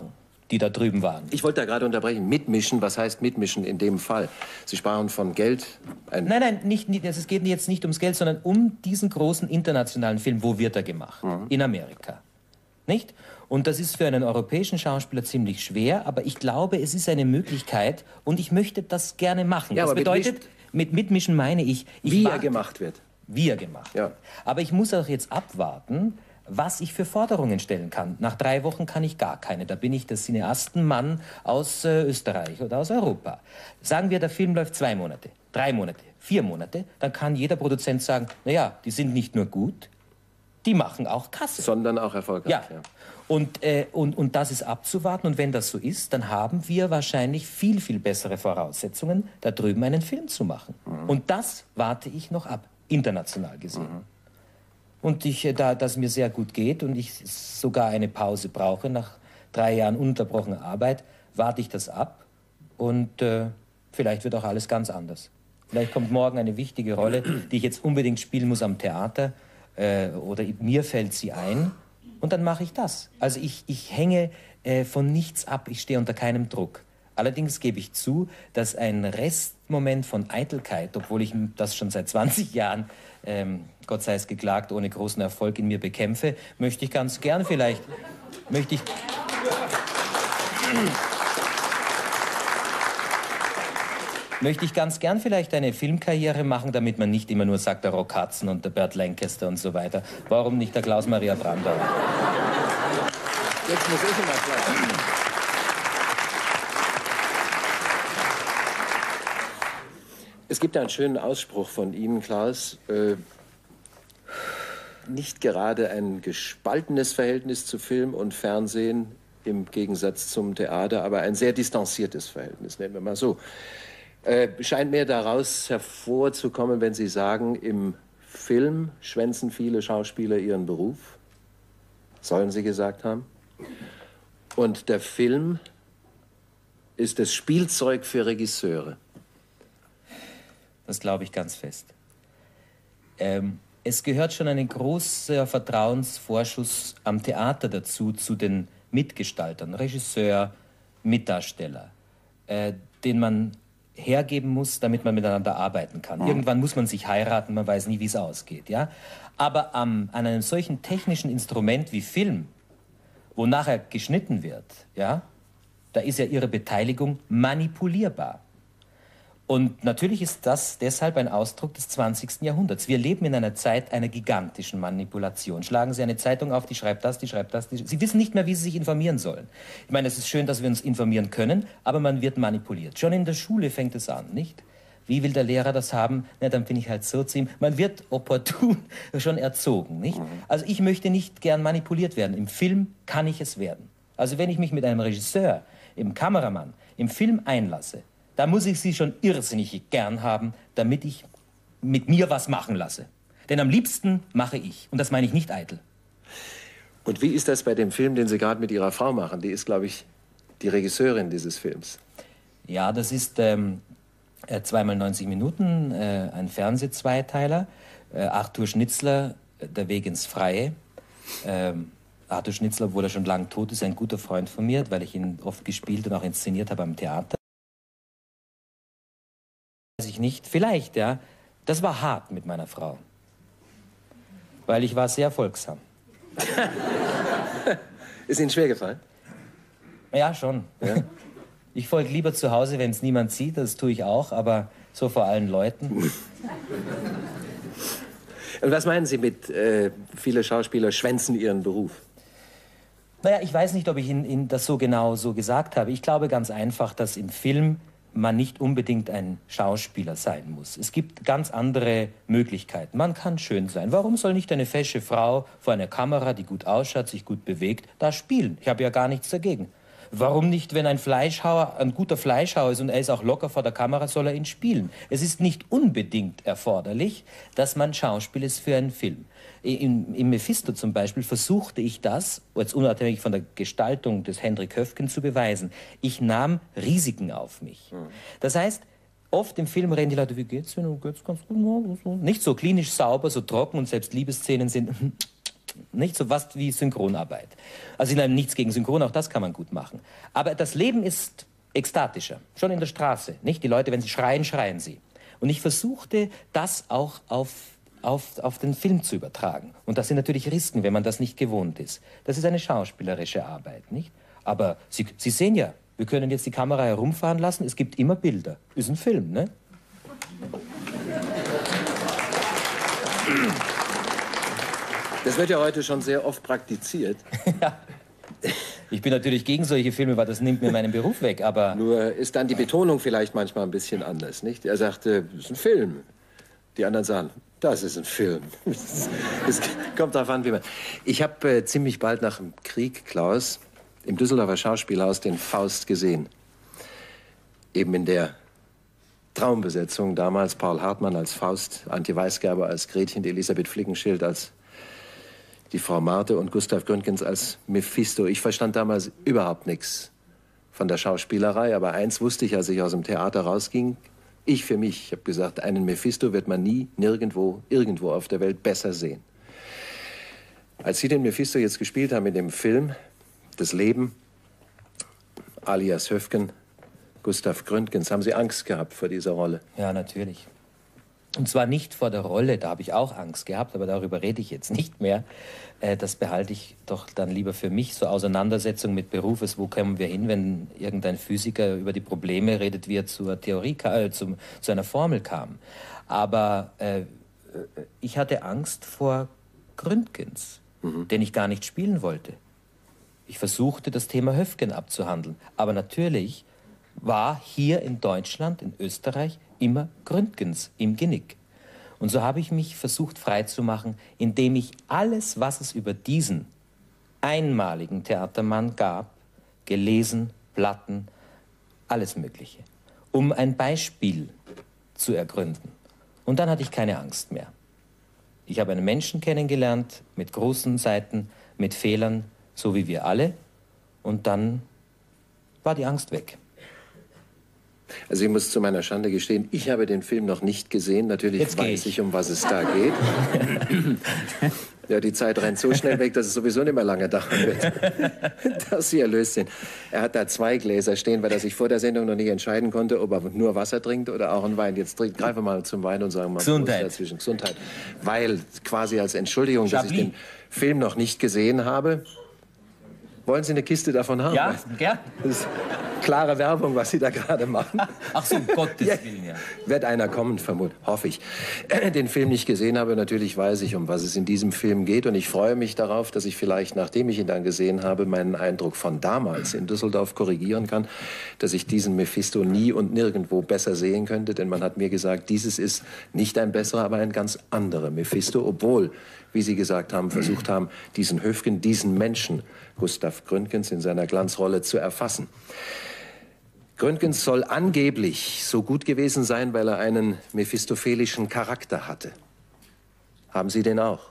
die da drüben waren. Ich wollte da gerade unterbrechen. Mitmischen, was heißt mitmischen in dem Fall? Sie sprachen von Geld. Nein, nein, nicht, nicht, es geht jetzt nicht ums Geld, sondern um diesen großen internationalen Film. Wo wird er gemacht? Mhm. In Amerika. Nicht? Und das ist für einen europäischen Schauspieler ziemlich schwer, aber ich glaube, es ist eine Möglichkeit und ich möchte das gerne machen. Ja, das aber bedeutet, mit Mitmischen meine ich... ich wie warte, er gemacht wird. Wie er gemacht wird. Ja. Aber ich muss auch jetzt abwarten, was ich für Forderungen stellen kann. Nach drei Wochen kann ich gar keine. Da bin ich der Cineastenmann aus äh, Österreich oder aus Europa. Sagen wir, der Film läuft zwei Monate, drei Monate, vier Monate, dann kann jeder Produzent sagen, naja, die sind nicht nur gut, die machen auch Kasse. Sondern auch erfolgreich. Ja. ja. Und, äh, und, und das ist abzuwarten. Und wenn das so ist, dann haben wir wahrscheinlich viel, viel bessere Voraussetzungen, da drüben einen Film zu machen. Mhm. Und das warte ich noch ab, international gesehen. Mhm. Und ich, da das mir sehr gut geht und ich sogar eine Pause brauche, nach drei Jahren ununterbrochener Arbeit, warte ich das ab und äh, vielleicht wird auch alles ganz anders. Vielleicht kommt morgen eine wichtige Rolle, die ich jetzt unbedingt spielen muss am Theater äh, oder mir fällt sie ein und dann mache ich das. Also ich, ich hänge äh, von nichts ab, ich stehe unter keinem Druck. Allerdings gebe ich zu, dass ein Restmoment von Eitelkeit, obwohl ich das schon seit zwanzig Jahren, ähm, Gott sei es geklagt, ohne großen Erfolg in mir bekämpfe, möchte ich ganz gern vielleicht, möchte ich, möchte ich ganz gern vielleicht eine Filmkarriere machen, damit man nicht immer nur sagt, der Rock Hudson und der Burt Lancaster und so weiter. Warum nicht der Klaus-Maria Brandauer? Jetzt muss ich immer klar. Es gibt einen schönen Ausspruch von Ihnen, Klaus. Äh, nicht gerade ein gespaltenes Verhältnis zu Film und Fernsehen im Gegensatz zum Theater, aber ein sehr distanziertes Verhältnis, nennen wir mal so. Äh, scheint mir daraus hervorzukommen, wenn Sie sagen, im Film schwänzen viele Schauspieler ihren Beruf. Sollen Sie gesagt haben. Und der Film ist das Spielzeug für Regisseure. Das glaube ich ganz fest. Ähm, es gehört schon ein großer Vertrauensvorschuss am Theater dazu, zu den Mitgestaltern, Regisseur, Mitdarsteller, äh, den man hergeben muss, damit man miteinander arbeiten kann. Mhm. Irgendwann muss man sich heiraten, man weiß nie, wie es ausgeht. Ja? Aber ähm, an einem solchen technischen Instrument wie Film, wo nachher geschnitten wird, ja, da ist ja Ihre Beteiligung manipulierbar. Und natürlich ist das deshalb ein Ausdruck des zwanzigsten Jahrhunderts. Wir leben in einer Zeit einer gigantischen Manipulation. Schlagen Sie eine Zeitung auf, die schreibt das, die schreibt das. Die... Sie wissen nicht mehr, wie Sie sich informieren sollen. Ich meine, es ist schön, dass wir uns informieren können, aber man wird manipuliert. Schon in der Schule fängt es an, nicht? Wie will der Lehrer das haben? Na, dann bin ich halt so zu ihm. Man wird opportun schon erzogen, nicht? Also ich möchte nicht gern manipuliert werden. Im Film kann ich es werden. Also wenn ich mich mit einem Regisseur, im Kameramann, im Film einlasse, da muss ich sie schon irrsinnig gern haben, damit ich mit mir was machen lasse. Denn am liebsten mache ich. Und das meine ich nicht eitel. Und wie ist das bei dem Film, den Sie gerade mit Ihrer Frau machen? Die ist, glaube ich, die Regisseurin dieses Films. Ja, das ist ähm, zweimal neunzig Minuten, äh, ein Fernsehzweiteiler. Äh, Arthur Schnitzler, Der Weg ins Freie. Ähm, Arthur Schnitzler, obwohl er schon lang tot ist, ein guter Freund von mir, weil ich ihn oft gespielt und auch inszeniert habe am Theater. Weiß ich nicht, vielleicht, ja. Das war hart mit meiner Frau. Weil ich war sehr folgsam. Ist Ihnen schwer gefallen? Ja, schon. Ja? Ich folge lieber zu Hause, wenn es niemand sieht, das tue ich auch, aber so vor allen Leuten. Und was meinen Sie mit, äh, viele Schauspieler schwänzen ihren Beruf? Naja, ich weiß nicht, ob ich Ihnen, Ihnen das so genau so gesagt habe. Ich glaube ganz einfach, dass im Film man nicht unbedingt ein Schauspieler sein muss. Es gibt ganz andere Möglichkeiten. Man kann schön sein. Warum soll nicht eine fesche Frau vor einer Kamera, die gut ausschaut, sich gut bewegt, da spielen? Ich habe ja gar nichts dagegen. Warum nicht, wenn ein Fleischhauer ein guter Fleischhauer ist und er ist auch locker vor der Kamera, soll er ihn spielen? Es ist nicht unbedingt erforderlich, dass man Schauspiel ist für einen Film. In, Im Mephisto zum Beispiel versuchte ich das, jetzt unabhängig von der Gestaltung des Hendrik Höfgen, zu beweisen. Ich nahm Risiken auf mich. Mhm. Das heißt, oft im Film reden die Leute, wie geht's denn? Geht's ganz gut? Nicht so klinisch sauber, so trocken und selbst Liebesszenen sind nicht so was wie Synchronarbeit. Also ich habe nichts gegen Synchron, auch das kann man gut machen. Aber das Leben ist ekstatischer, schon in der Straße, nicht? Die Leute, wenn sie schreien, schreien sie. Und ich versuchte, das auch auf, auf, auf den Film zu übertragen. Und das sind natürlich Risiken, wenn man das nicht gewohnt ist. Das ist eine schauspielerische Arbeit, nicht? Aber Sie, Sie sehen ja, wir können jetzt die Kamera herumfahren lassen, es gibt immer Bilder. Ist ein Film, ne? Das wird ja heute schon sehr oft praktiziert. Ja. Ich bin natürlich gegen solche Filme, weil das nimmt mir meinen Beruf weg, aber... Nur ist dann die Betonung vielleicht manchmal ein bisschen anders, nicht? Er sagte, das ist ein Film. Die anderen sagen, das ist ein Film. Es kommt darauf an, wie man... Ich habe äh, ziemlich bald nach dem Krieg, Klaus, im Düsseldorfer Schauspielhaus den Faust gesehen. Eben in der Traumbesetzung damals. Paul Hartmann als Faust, Antje Weisgerber als Gretchen, Elisabeth Flickenschild als die Frau Marthe und Gustav Gründgens als Mephisto. Ich verstand damals überhaupt nichts von der Schauspielerei, aber eins wusste ich, als ich aus dem Theater rausging, ich für mich, ich habe gesagt, einen Mephisto wird man nie, nirgendwo, irgendwo auf der Welt besser sehen. Als Sie den Mephisto jetzt gespielt haben in dem Film, Das Leben, alias Höfgen, Gustav Gründgens, haben Sie Angst gehabt vor dieser Rolle? Ja, natürlich. Und zwar nicht vor der Rolle, da habe ich auch Angst gehabt, aber darüber rede ich jetzt nicht mehr. Äh, das behalte ich doch dann lieber für mich, so Auseinandersetzung mit Berufes. Wo kommen wir hin, wenn irgendein Physiker über die Probleme redet, wie er zur Theorie, äh, zum, zu einer Formel kam. Aber äh, ich hatte Angst vor Gründgens, mhm. den ich gar nicht spielen wollte. Ich versuchte, das Thema Höfgen abzuhandeln. Aber natürlich war hier in Deutschland, in Österreich, immer Gründgens im Genick. Und so habe ich mich versucht freizumachen, indem ich alles, was es über diesen einmaligen Theatermann gab, gelesen, Platten, alles Mögliche, um ein Beispiel zu ergründen. Und dann hatte ich keine Angst mehr. Ich habe einen Menschen kennengelernt mit großen Seiten, mit Fehlern, so wie wir alle. Und dann war die Angst weg. Also ich muss zu meiner Schande gestehen, ich habe den Film noch nicht gesehen. Natürlich Jetzt weiß ich. ich, um was es da geht. Ja, die Zeit rennt so schnell weg, dass es sowieso nicht mehr lange dauern wird, dass Sie erlöst sind. Er hat da zwei Gläser stehen, weil er sich vor der Sendung noch nicht entscheiden konnte, ob er nur Wasser trinkt oder auch einen Wein. Jetzt trinkt, greifen wir mal zum Wein und sagen mal Gesundheit. dazwischen. Gesundheit. Weil quasi als Entschuldigung, Chablis. dass ich den Film noch nicht gesehen habe. Wollen Sie eine Kiste davon haben? Ja, gern. Das ist klare Werbung, was Sie da gerade machen. Ach so, um Gottes Willen, ja. Wird einer kommen, vermutlich, hoffe ich. Den Film nicht gesehen habe, natürlich weiß ich, um was es in diesem Film geht. Und ich freue mich darauf, dass ich vielleicht, nachdem ich ihn dann gesehen habe, meinen Eindruck von damals in Düsseldorf korrigieren kann, dass ich diesen Mephisto nie und nirgendwo besser sehen könnte. Denn man hat mir gesagt, dieses ist nicht ein besserer, aber ein ganz anderer Mephisto. Obwohl, wie Sie gesagt haben, versucht haben, diesen Höfgen, diesen Menschen, Gustav Gründgens, in seiner Glanzrolle zu erfassen. Gründgens soll angeblich so gut gewesen sein, weil er einen mephistophelischen Charakter hatte. Haben Sie den auch?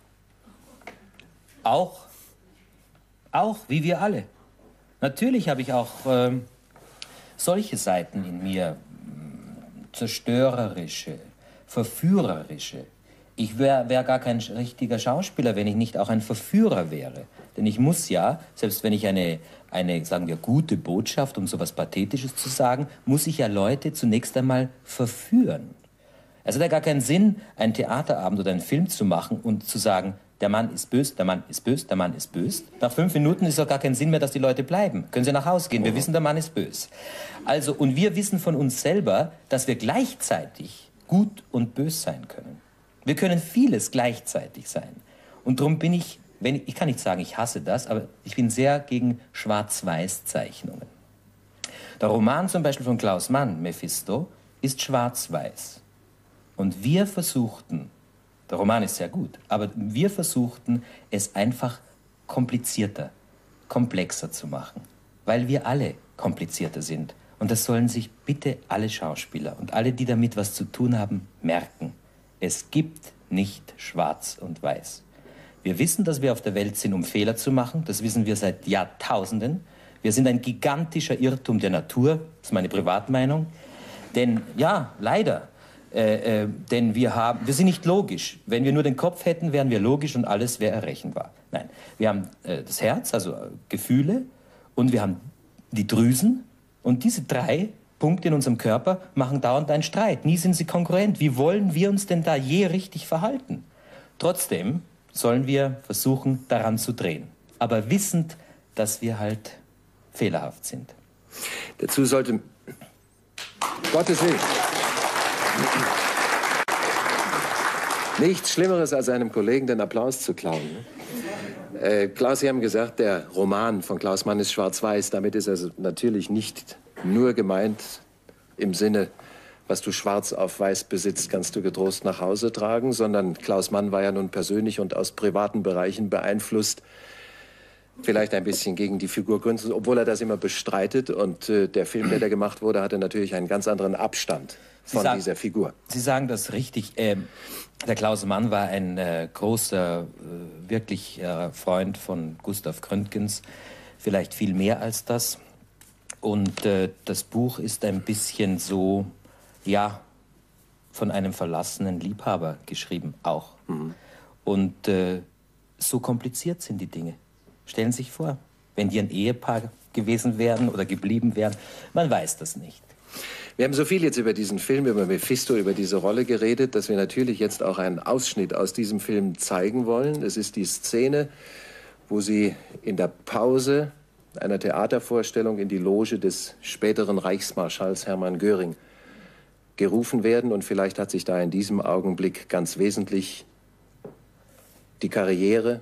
Auch. Auch, wie wir alle. Natürlich habe ich auch ähm, solche Seiten in mir. Zerstörerische, verführerische. Ich wäre wär gar kein richtiger Schauspieler, wenn ich nicht auch ein Verführer wäre. Denn ich muss ja, selbst wenn ich eine, eine, sagen wir, gute Botschaft, um so etwas Pathetisches zu sagen, muss ich ja Leute zunächst einmal verführen. Es hat ja gar keinen Sinn, einen Theaterabend oder einen Film zu machen und zu sagen, der Mann ist böse, der Mann ist böse, der Mann ist böse. Nach fünf Minuten ist doch gar kein Sinn mehr, dass die Leute bleiben. Können sie nach Hause gehen, wir wissen, der Mann ist böse. Also, und wir wissen von uns selber, dass wir gleichzeitig gut und böse sein können. Wir können vieles gleichzeitig sein. Und darum bin ich, wenn ich, ich kann nicht sagen, ich hasse das, aber ich bin sehr gegen Schwarz-Weiß-Zeichnungen. Der Roman zum Beispiel von Klaus Mann, Mephisto, ist schwarz-weiß. Und wir versuchten, der Roman ist sehr gut, aber wir versuchten, es einfach komplizierter, komplexer zu machen. Weil wir alle komplizierter sind. Und das sollen sich bitte alle Schauspieler und alle, die damit was zu tun haben, merken. Es gibt nicht schwarz und weiß. Wir wissen, dass wir auf der Welt sind, um Fehler zu machen. Das wissen wir seit Jahrtausenden. Wir sind ein gigantischer Irrtum der Natur. Das ist meine Privatmeinung. Denn, ja, leider, Äh, äh, denn wir, haben, wir sind nicht logisch. Wenn wir nur den Kopf hätten, wären wir logisch und alles wäre errechenbar. Nein, wir haben äh, das Herz, also äh, Gefühle, und wir haben die Drüsen. Und diese drei Punkte in unserem Körper machen dauernd einen Streit. Nie sind sie konkurrent. Wie wollen wir uns denn da je richtig verhalten? Trotzdem sollen wir versuchen, daran zu drehen. Aber wissend, dass wir halt fehlerhaft sind. Dazu sollte... Gottes Willen. Nichts Schlimmeres, als einem Kollegen den Applaus zu klauen. Ne? Äh, Klaus, Sie haben gesagt, der Roman von Klaus Mann ist schwarz-weiß. Damit ist er natürlich nicht nur gemeint im Sinne, was du schwarz auf weiß besitzt, kannst du getrost nach Hause tragen, sondern Klaus Mann war ja nun persönlich und aus privaten Bereichen beeinflusst, vielleicht ein bisschen gegen die Figur Gründgens, obwohl er das immer bestreitet. Und äh, der Film, der da gemacht wurde, hatte natürlich einen ganz anderen Abstand von sagen, dieser Figur. Sie sagen das richtig. Ähm, der Klaus Mann war ein äh, großer, äh, wirklich äh, Freund von Gustav Gründgens. Vielleicht viel mehr als das. Und äh, das Buch ist ein bisschen so, ja, von einem verlassenen Liebhaber geschrieben auch. Mhm. Und äh, so kompliziert sind die Dinge. Stellen Sie sich vor, wenn die ein Ehepaar gewesen wären oder geblieben wären, man weiß das nicht. Wir haben so viel jetzt über diesen Film, über Mephisto, über diese Rolle geredet, dass wir natürlich jetzt auch einen Ausschnitt aus diesem Film zeigen wollen. Es ist die Szene, wo Sie in der Pause einer Theatervorstellung in die Loge des späteren Reichsmarschalls Hermann Göring gerufen werden. Und vielleicht hat sich da in diesem Augenblick ganz wesentlich die Karriere,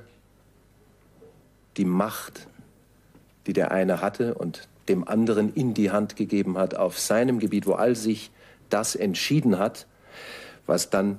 die Macht, die der eine hatte und dem anderen in die Hand gegeben hat, auf seinem Gebiet, wo all sich das entschieden hat, was dann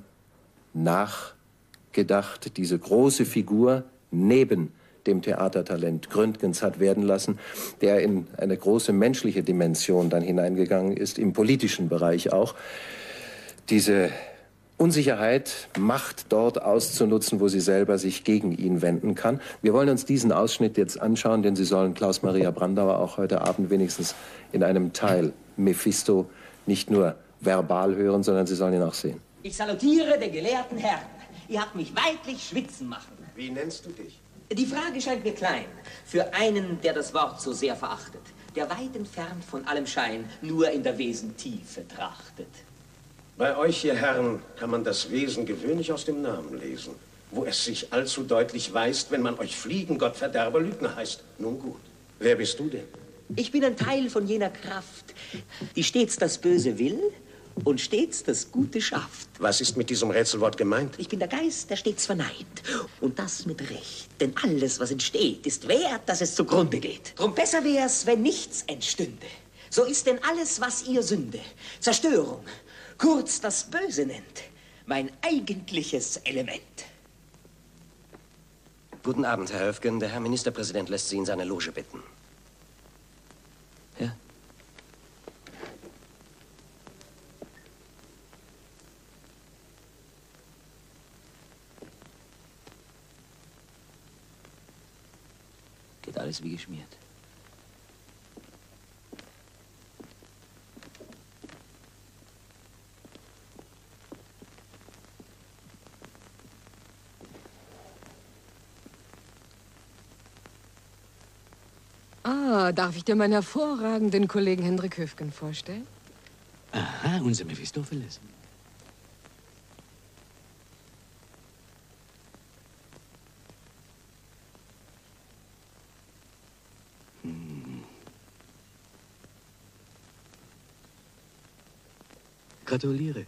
nachgedacht diese große Figur neben dem Theatertalent Gründgens hat werden lassen, der in eine große menschliche Dimension dann hineingegangen ist, im politischen Bereich auch. Diese Unsicherheit, Macht dort auszunutzen, wo sie selber sich gegen ihn wenden kann. Wir wollen uns diesen Ausschnitt jetzt anschauen, denn Sie sollen Klaus-Maria Brandauer auch heute Abend wenigstens in einem Teil Mephisto nicht nur verbal hören, sondern Sie sollen ihn auch sehen. Ich salutiere den gelehrten Herrn. Ihr habt mich weidlich schwitzen machen. Wie nennst du dich? Die Frage scheint mir klein, für einen, der das Wort so sehr verachtet, der weit entfernt von allem Schein nur in der Wesentiefe trachtet. Bei euch, ihr Herren, kann man das Wesen gewöhnlich aus dem Namen lesen, wo es sich allzu deutlich weist, wenn man euch Fliegen, Gottverderber, Lügner heißt. Nun gut, wer bist du denn? Ich bin ein Teil von jener Kraft, die stets das Böse will und stets das Gute schafft. Was ist mit diesem Rätselwort gemeint? Ich bin der Geist, der stets verneint. Und das mit Recht. Denn alles, was entsteht, ist wert, dass es zugrunde geht. Drum besser wär's, wenn nichts entstünde. So ist denn alles, was ihr Sünde, Zerstörung, kurz das Böse nennt, mein eigentliches Element. Guten Abend, Herr Höfgen. Der Herr Ministerpräsident lässt Sie in seine Loge bitten. Ja. Geht alles wie geschmiert. Ah, darf ich dir meinen hervorragenden Kollegen Hendrik Höfgen vorstellen? Aha, unser Mephistopheles. Hm. Gratuliere.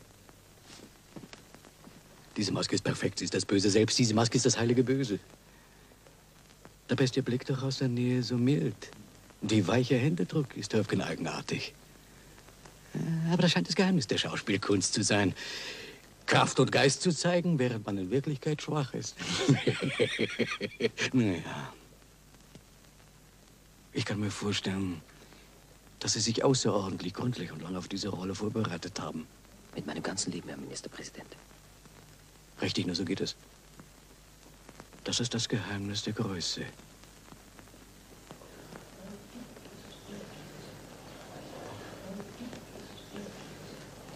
Diese Maske ist perfekt. Sie ist das Böse selbst. Diese Maske ist das heilige Böse. Dabei ist Ihr Blick doch aus der Nähe so mild. Und wie weicher Händedruck ist Höfgen eigenartig. Aber das scheint das Geheimnis der Schauspielkunst zu sein. Kraft und Geist zu zeigen, während man in Wirklichkeit schwach ist. Naja. Ich kann mir vorstellen, dass Sie sich außerordentlich gründlich und lange auf diese Rolle vorbereitet haben. Mit meinem ganzen Leben, Herr Ministerpräsident. Richtig, nur so geht es. Das ist das Geheimnis der Größe.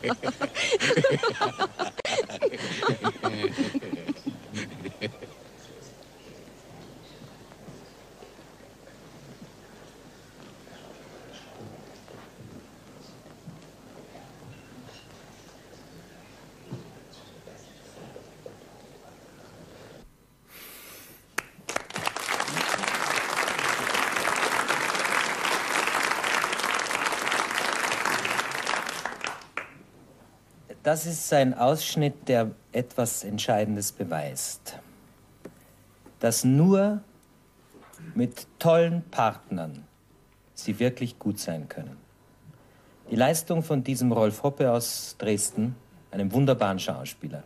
Das ist ein Ausschnitt, der etwas Entscheidendes beweist. Dass nur mit tollen Partnern sie wirklich gut sein können. Die Leistung von diesem Rolf Hoppe aus Dresden, einem wunderbaren Schauspieler.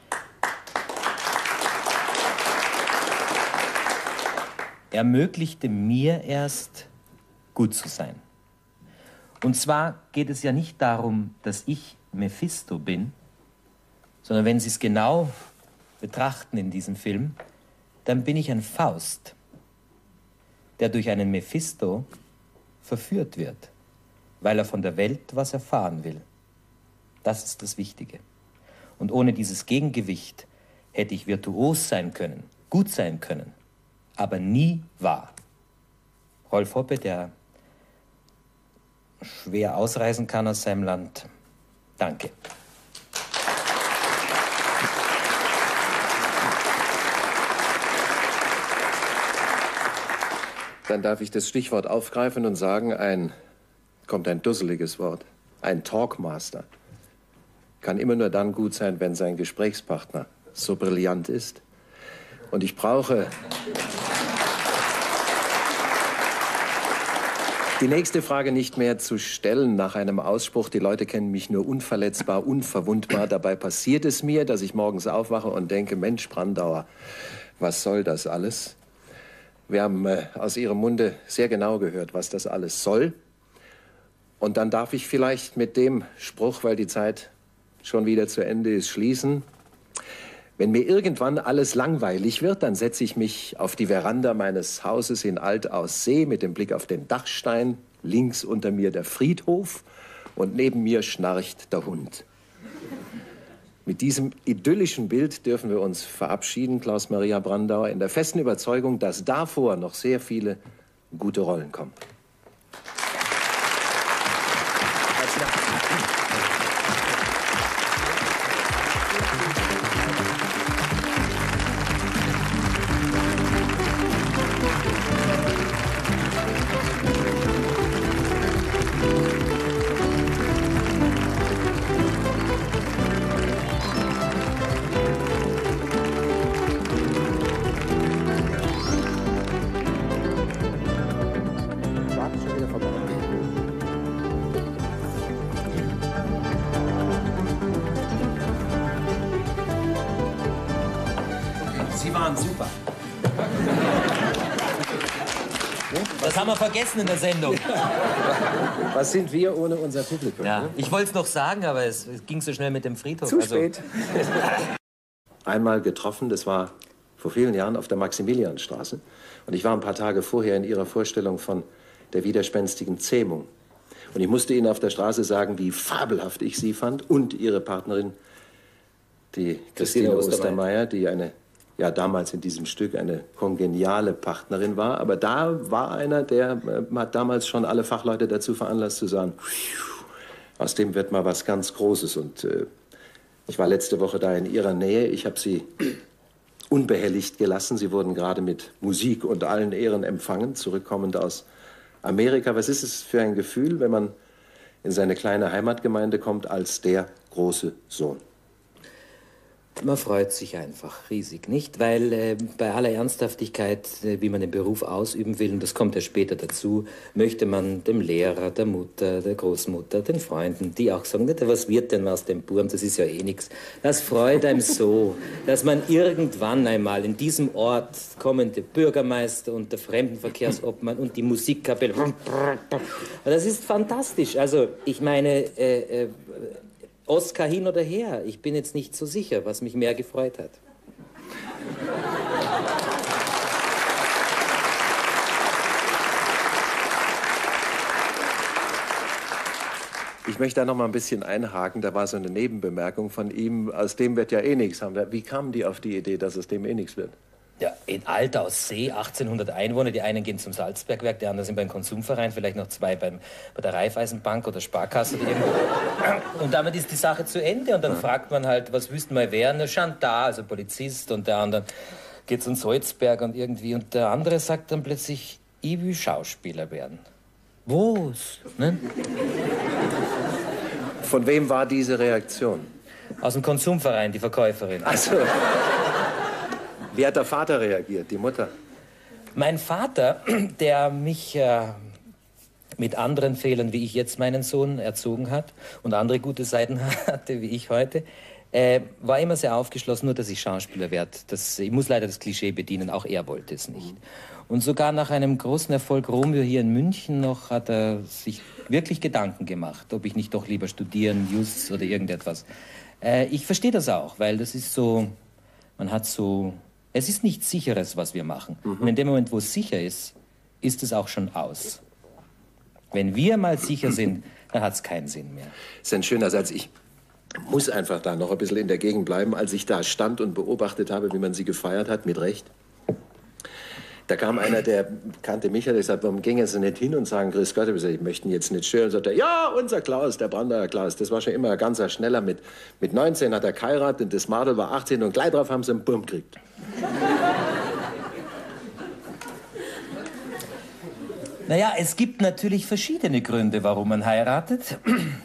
Ermöglichte mir erst, gut zu sein. Und zwar geht es ja nicht darum, dass ich Mephisto bin, sondern wenn Sie es genau betrachten in diesem Film, dann bin ich ein Faust, der durch einen Mephisto verführt wird, weil er von der Welt was erfahren will. Das ist das Wichtige. Und ohne dieses Gegengewicht hätte ich virtuos sein können, gut sein können, aber nie wahr. Rolf Hoppe, der schwer ausreisen kann aus seinem Land. Danke. Dann darf ich das Stichwort aufgreifen und sagen, ein, kommt ein dusseliges Wort, ein Talkmaster kann immer nur dann gut sein, wenn sein Gesprächspartner so brillant ist. Und ich brauche die nächste Frage nicht mehr zu stellen nach einem Ausspruch. Die Leute kennen mich nur unverletzbar, unverwundbar. Dabei passiert es mir, dass ich morgens aufwache und denke, Mensch, Brandauer, was soll das alles? Wir haben äh, aus Ihrem Munde sehr genau gehört, was das alles soll. Und dann darf ich vielleicht mit dem Spruch, weil die Zeit schon wieder zu Ende ist, schließen. Wenn mir irgendwann alles langweilig wird, dann setze ich mich auf die Veranda meines Hauses in Altaussee mit dem Blick auf den Dachstein, links unter mir der Friedhof und neben mir schnarcht der Hund. Mit diesem idyllischen Bild dürfen wir uns verabschieden, Klaus-Maria Brandauer, in der festen Überzeugung, dass davor noch sehr viele gute Rollen kommen. Sie waren super. Das haben wir vergessen in der Sendung. Was sind wir ohne unser Publikum? Ja, ich wollte es noch sagen, aber es, es ging so schnell mit dem Friedhof. Zu spät. Einmal getroffen, das war vor vielen Jahren auf der Maximilianstraße. Und ich war ein paar Tage vorher in Ihrer Vorstellung von der widerspenstigen Zähmung. Und ich musste Ihnen auf der Straße sagen, wie fabelhaft ich Sie fand und Ihre Partnerin, die Christine Ostermeier, die eine, ja damals in diesem Stück eine kongeniale Partnerin war. Aber da war einer, der äh, hat damals schon alle Fachleute dazu veranlasst zu sagen, aus dem wird mal was ganz Großes. Und äh, ich war letzte Woche da in Ihrer Nähe. Ich habe Sie unbehelligt gelassen. Sie wurden gerade mit Musik und allen Ehren empfangen, zurückkommend aus Amerika. Was ist es für ein Gefühl, wenn man in seine kleine Heimatgemeinde kommt als der große Sohn? Man freut sich einfach riesig, nicht? Weil äh, bei aller Ernsthaftigkeit, äh, wie man den Beruf ausüben will, und das kommt ja später dazu, möchte man dem Lehrer, der Mutter, der Großmutter, den Freunden, die auch sagen, was wird denn aus dem Burm, das ist ja eh nichts. Das freut einem so, dass man irgendwann einmal in diesem Ort kommende Bürgermeister und der Fremdenverkehrsobmann und die Musikkapelle, das ist fantastisch. Also ich meine, äh, äh, Oscar hin oder her, ich bin jetzt nicht so sicher, was mich mehr gefreut hat. Ich möchte da noch mal ein bisschen einhaken. Da war so eine Nebenbemerkung von ihm. Aus dem wird ja eh nichts. Wie kamen die auf die Idee, dass es dem eh nichts wird? Ja, in Altaussee, achtzehnhundert Einwohner. Die einen gehen zum Salzbergwerk, die anderen sind beim Konsumverein, vielleicht noch zwei beim, bei der Raiffeisenbank oder Sparkasse oder irgendwo. Und damit ist die Sache zu Ende. Und dann ja. fragt man halt, was wüssten wir wer? Der Chantal, also Polizist. Und der andere geht zum Salzberg und irgendwie. Und der andere sagt dann plötzlich, ich will Schauspieler werden. Was? Ne? Von wem war diese Reaktion? Aus dem Konsumverein, die Verkäuferin. Ach so. Wie hat der Vater reagiert, die Mutter? Mein Vater, der mich äh, mit anderen Fehlern, wie ich jetzt meinen Sohn erzogen hat und andere gute Seiten hatte, wie ich heute, äh, war immer sehr aufgeschlossen, nur dass ich Schauspieler werde. Das, ich muss leider das Klischee bedienen, auch er wollte es nicht. Und sogar nach einem großen Erfolg Romeo hier in München noch hat er sich wirklich Gedanken gemacht, ob ich nicht doch lieber studieren, Jus oder irgendetwas. Äh, ich verstehe das auch, weil das ist so, man hat so, es ist nichts Sicheres, was wir machen. Mhm. Und in dem Moment, wo es sicher ist, ist es auch schon aus. Wenn wir mal sicher sind, dann hat es keinen Sinn mehr. Das ist ein schöner Satz. Ich muss einfach da noch ein bisschen in der Gegend bleiben, als ich da stand und beobachtet habe, wie man sie gefeiert hat, mit Recht. Da kam einer, der kannte mich, der gesagt, warum gingen Sie nicht hin und sagen, grüß Gott, ich möchte ihn jetzt nicht stören. Und sagte, ja, unser Klaus, der Brandauer Klaus, das war schon immer ein ganzer Schneller. Mit, mit neunzehn hat er geheiratet und das Madel war achtzehn und gleich drauf haben sie einen Bumm gekriegt. Naja, es gibt natürlich verschiedene Gründe, warum man heiratet.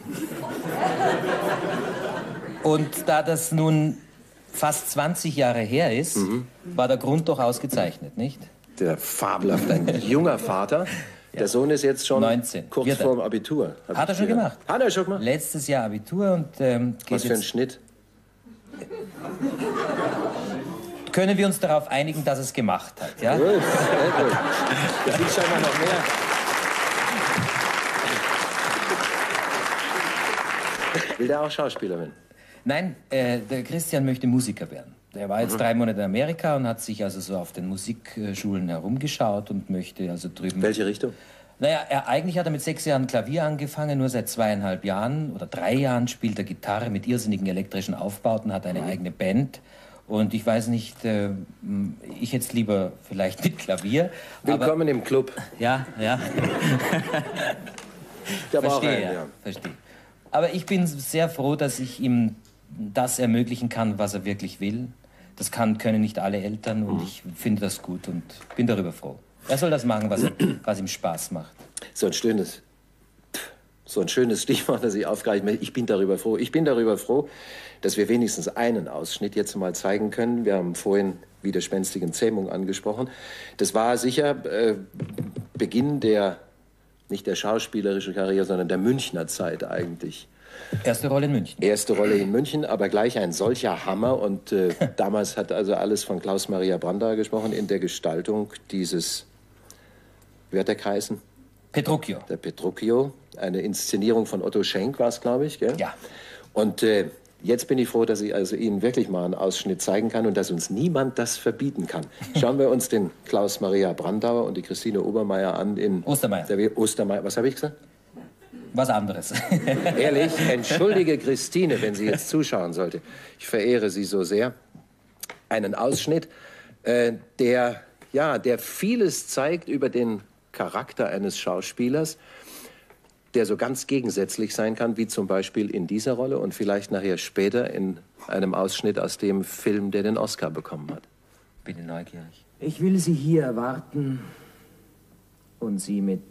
Und da das nun fast zwanzig Jahre her ist, mhm. war der Grund doch ausgezeichnet, nicht? Der fabelhaft, ein junger Vater. Der Sohn ist jetzt schon neunzehn. Kurz Vierter. vorm Abitur. Hat er schon gemacht? Hat er schon gemacht? Letztes Jahr Abitur und ähm, geht Was für ein jetzt Schnitt? Können wir uns darauf einigen, dass es gemacht hat, ja? Gut, sehr gut. Das sieht scheinbar noch mehr. Will der auch Schauspieler werden? Nein, äh, der Christian möchte Musiker werden. Er war jetzt mhm. drei Monate in Amerika und hat sich also so auf den Musikschulen herumgeschaut und möchte also drüben... Welche Richtung? Naja, er, eigentlich hat er mit sechs Jahren Klavier angefangen, nur seit zweieinhalb Jahren oder drei Jahren spielt er Gitarre mit irrsinnigen elektrischen Aufbauten, hat eine mhm. eigene Band. Und ich weiß nicht, äh, ich hätte es lieber vielleicht mit Klavier. Willkommen aber, im Club. Ja, ja. Der verstehe, einen, ja, ja. verstehe. Aber ich bin sehr froh, dass ich ihm das ermöglichen kann, was er wirklich will. Das kann, können nicht alle Eltern und ich finde das gut und bin darüber froh. Er soll das machen, was, er, was ihm Spaß macht. So ein schönes, so ein schönes Stichwort, das ich aufgreifen will. Ich bin darüber froh. Ich bin darüber froh, dass wir wenigstens einen Ausschnitt jetzt mal zeigen können. Wir haben vorhin widerspenstigen Zähmung angesprochen. Das war sicher äh, Beginn der, nicht der schauspielerischen Karriere, sondern der Münchner Zeit eigentlich. Erste Rolle in München. Erste Rolle in München, aber gleich ein solcher Hammer. Und äh, damals hat also alles von Klaus Maria Brandauer gesprochen in der Gestaltung dieses, wie hat der geheißen? Petruchio. Der Petruchio, eine Inszenierung von Otto Schenk war es, glaube ich, gell? Ja. Und äh, jetzt bin ich froh, dass ich also Ihnen wirklich mal einen Ausschnitt zeigen kann und dass uns niemand das verbieten kann. Schauen wir uns den Klaus Maria Brandauer und die Christine Obermeier an in... Ostermeier. Der Ostermeier, was habe ich gesagt? Was anderes. Ehrlich, entschuldige Christine, wenn sie jetzt zuschauen sollte. Ich verehre sie so sehr. Einen Ausschnitt, äh, der, ja, der vieles zeigt über den Charakter eines Schauspielers, der so ganz gegensätzlich sein kann, wie zum Beispiel in dieser Rolle und vielleicht nachher später in einem Ausschnitt aus dem Film, der den Oscar bekommen hat. Bin neugierig. Ich will Sie hier erwarten und Sie mit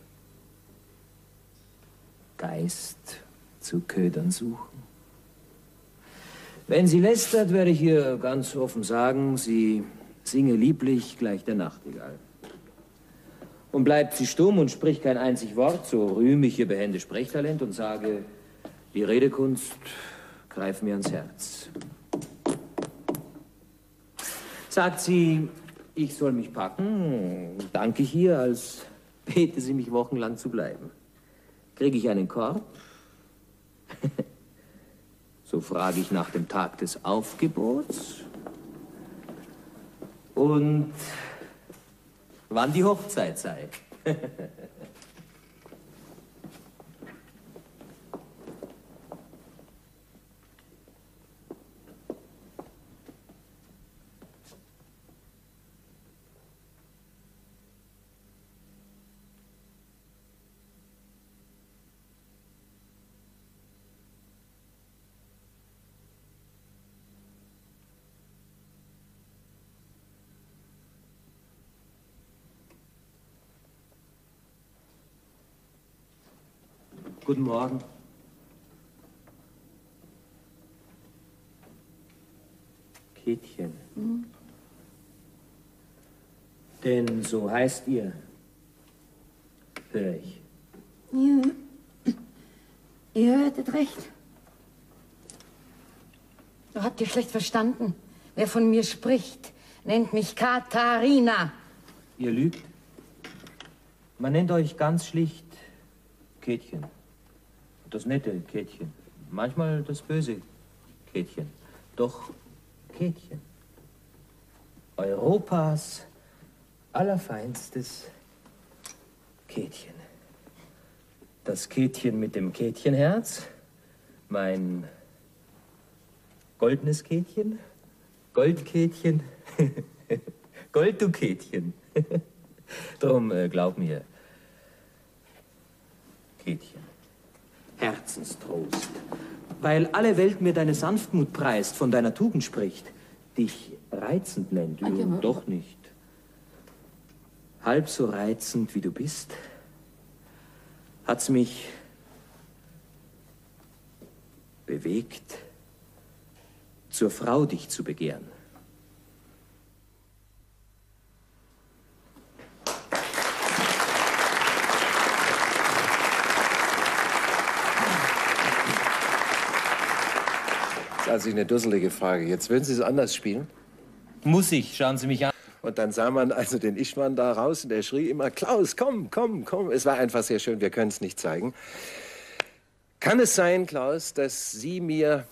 Geist zu ködern suchen. Wenn sie lästert, werde ich hier ganz offen sagen, sie singe lieblich gleich der Nachtigall. Und bleibt sie stumm und spricht kein einzig Wort, so rühme ich ihr behende Sprechtalent und sage, die Redekunst greift mir ans Herz. Sagt sie, ich soll mich packen, danke ich ihr, als bete sie mich wochenlang zu bleiben. Kriege ich einen Korb? So frage ich nach dem Tag des Aufgebots. Und wann die Hochzeit sei. Guten Morgen. Käthchen. Hm? Denn so heißt ihr, höre ich. Ja. Ihr hörtet recht. Du habt ihr schlecht verstanden. Wer von mir spricht, nennt mich Katharina. Ihr lügt. Man nennt euch ganz schlicht Käthchen. Das nette Käthchen. Manchmal das böse Käthchen. Doch Käthchen. Europas allerfeinstes Käthchen. Das Käthchen mit dem Käthchenherz. Mein goldenes Käthchen. Goldkäthchen. Gold, du Käthchen. Drum äh, glaub mir, Käthchen, Herzenstrost, weil alle Welt mir deine Sanftmut preist, von deiner Tugend spricht, dich reizend nennt, Ach, ja, du doch nicht. Halb so reizend wie du bist, hat's mich bewegt, zur Frau dich zu begehren. Also eine dusselige Frage. Jetzt würden Sie es anders spielen? Muss ich, schauen Sie mich an. Und dann sah man also den Ischmann da raus und der schrie immer, Klaus, komm, komm, komm. Es war einfach sehr schön, wir können es nicht zeigen. Kann es sein, Klaus, dass Sie mir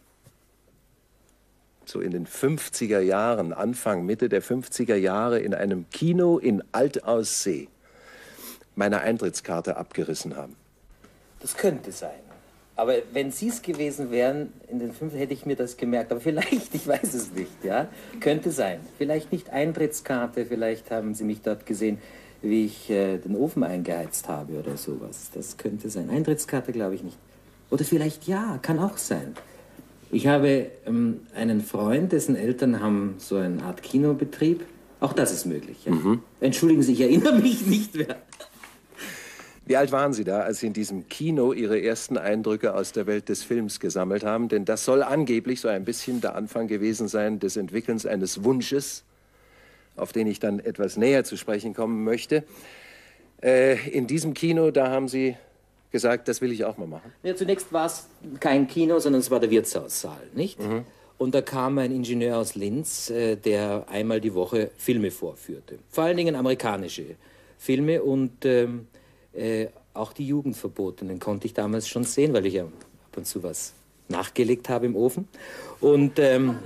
so in den fünfziger Jahren, Anfang, Mitte der fünfziger Jahre in einem Kino in Altaussee meine Eintrittskarte abgerissen haben? Das könnte sein. Aber wenn Sie es gewesen wären, in den fünf hätte ich mir das gemerkt. Aber vielleicht, ich weiß es nicht, ja. Könnte sein. Vielleicht nicht Eintrittskarte, vielleicht haben Sie mich dort gesehen, wie ich äh, den Ofen eingeheizt habe oder sowas. Das könnte sein. Eintrittskarte glaube ich nicht. Oder vielleicht ja, kann auch sein. Ich habe ähm, einen Freund, dessen Eltern haben so eine Art Kinobetrieb. Auch das ist möglich, ja. Mhm. Entschuldigen Sie, ich erinnere mich nicht mehr. Wie alt waren Sie da, als Sie in diesem Kino Ihre ersten Eindrücke aus der Welt des Films gesammelt haben? Denn das soll angeblich so ein bisschen der Anfang gewesen sein des Entwickelns eines Wunsches, auf den ich dann etwas näher zu sprechen kommen möchte. Äh, in diesem Kino, da haben Sie gesagt, das will ich auch mal machen. Ja, zunächst war es kein Kino, sondern es war der Wirtshaussaal, nicht? Mhm. Und da kam ein Ingenieur aus Linz, äh, der einmal die Woche Filme vorführte. Vor allen Dingen amerikanische Filme und ähm, Äh, auch die Jugendverbotenen konnte ich damals schon sehen, weil ich ja ab und zu was nachgelegt habe im Ofen. Und, ähm,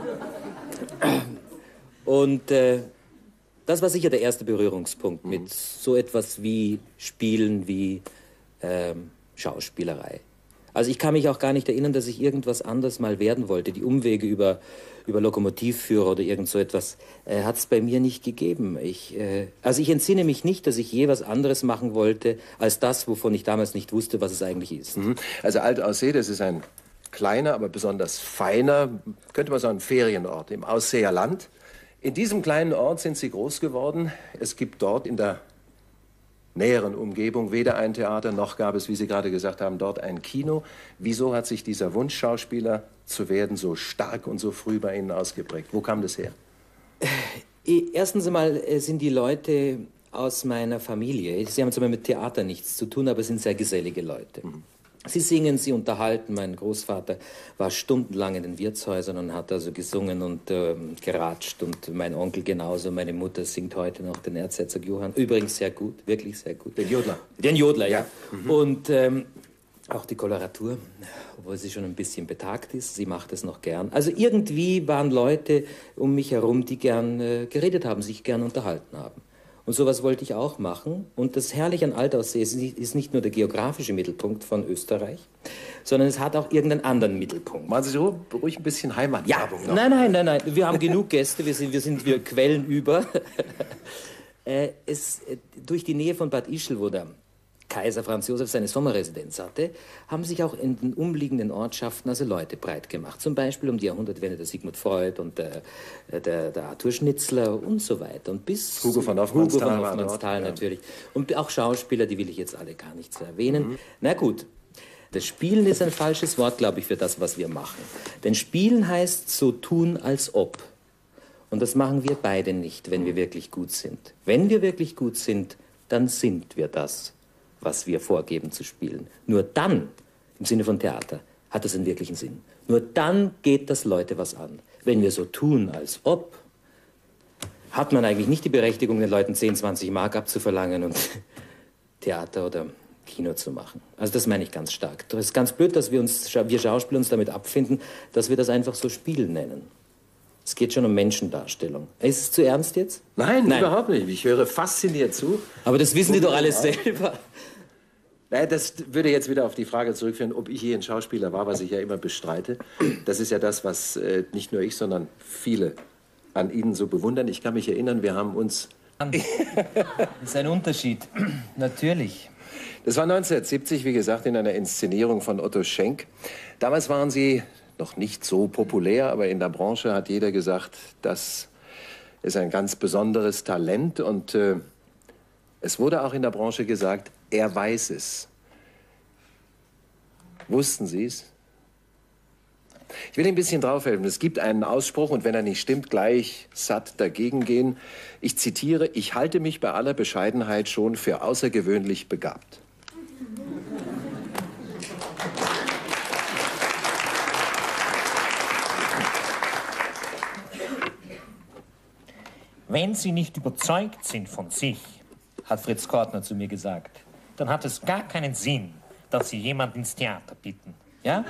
und äh, das war sicher der erste Berührungspunkt mhm. mit so etwas wie Spielen, wie ähm, Schauspielerei. Also ich kann mich auch gar nicht erinnern, dass ich irgendwas anders mal werden wollte. Die Umwege über, über Lokomotivführer oder irgend so etwas äh, hat es bei mir nicht gegeben. Ich, äh, also ich entsinne mich nicht, dass ich je was anderes machen wollte, als das, wovon ich damals nicht wusste, was es eigentlich ist. Mhm. Also Altaussee, das ist ein kleiner, aber besonders feiner, könnte man sagen, Ferienort im Ausseer Land. In diesem kleinen Ort sind Sie groß geworden. Es gibt dort in der näheren Umgebung weder ein Theater, noch gab es, wie Sie gerade gesagt haben, dort ein Kino. Wieso hat sich dieser Wunsch, Schauspieler zu werden, so stark und so früh bei Ihnen ausgeprägt? Wo kam das her? Erstens einmal sind die Leute aus meiner Familie, sie haben zwar mit Theater nichts zu tun, aber sind sehr gesellige Leute. Mhm. Sie singen, sie unterhalten. Mein Großvater war stundenlang in den Wirtshäusern und hat also gesungen und äh, geratscht. Und mein Onkel genauso. Meine Mutter singt heute noch den Erzherzog Johann. Übrigens sehr gut, wirklich sehr gut. Den Jodler. Den Jodler, ja. ja. Mhm. Und ähm, auch die Koloratur, obwohl sie schon ein bisschen betagt ist. Sie macht es noch gern. Also irgendwie waren Leute um mich herum, die gern äh, geredet haben, sich gern unterhalten haben. Und sowas wollte ich auch machen. Und das Herrliche an Altaussee ist nicht nur der geografische Mittelpunkt von Österreich, sondern es hat auch irgendeinen anderen Mittelpunkt. Machen Sie so ruhig ein bisschen Heimatwerbung ja. noch. Nein, nein, nein, nein. Wir haben genug Gäste, wir sind, wir sind wir Quellen über. äh, es, äh, durch die Nähe von Bad Ischl, wo der Kaiser Franz Josef seine Sommerresidenz hatte, haben sich auch in den umliegenden Ortschaften also Leute breit gemacht. Zum Beispiel um die Jahrhundertwende der Sigmund Freud und der, der, der Arthur Schnitzler und so weiter. Und bis Hugo von Hoffmannsthal, Hugo von Hoffmannsthal natürlich. Ja. Und auch Schauspieler, die will ich jetzt alle gar nicht so erwähnen. Mhm. Na gut, Das Spielen ist ein falsches Wort, glaube ich, für das, was wir machen. Denn Spielen heißt so tun, als ob. Und das machen wir beide nicht, wenn wir wirklich gut sind. Wenn wir wirklich gut sind, dann sind wir das, was wir vorgeben zu spielen. Nur dann, im Sinne von Theater, hat das einen wirklichen Sinn. Nur dann geht das Leute was an. Wenn wir so tun, als ob, hat man eigentlich nicht die Berechtigung, den Leuten zehn, zwanzig Mark abzuverlangen und Theater oder Kino zu machen. Also das meine ich ganz stark. Das ist ganz blöd, dass wir, uns, wir Schauspieler uns damit abfinden, dass wir das einfach so Spiel nennen. Es geht schon um Menschendarstellung. Ist es zu ernst jetzt? Nein, Nein, überhaupt nicht. Ich höre fasziniert zu. Aber das wissen die doch alles selber. Naja, das würde jetzt wieder auf die Frage zurückführen, ob ich je ein Schauspieler war, was ich ja immer bestreite. Das ist ja das, was äh, nicht nur ich, sondern viele an Ihnen so bewundern. Ich kann mich erinnern, wir haben uns... Das ist ein Unterschied, natürlich. Das war neunzehnhundertsiebzig, wie gesagt, in einer Inszenierung von Otto Schenk. Damals waren Sie noch nicht so populär, aber in der Branche hat jeder gesagt, das ist ein ganz besonderes Talent. Und äh, es wurde auch in der Branche gesagt, er weiß es. Wussten Sie es? Ich will Ihnen ein bisschen draufhelfen. Es gibt einen Ausspruch, und wenn er nicht stimmt, gleich satt dagegen gehen. Ich zitiere, ich halte mich bei aller Bescheidenheit schon für außergewöhnlich begabt. Wenn Sie nicht überzeugt sind von sich, hat Fritz Kortner zu mir gesagt, dann hat es gar keinen Sinn, dass Sie jemanden ins Theater bitten. Ja?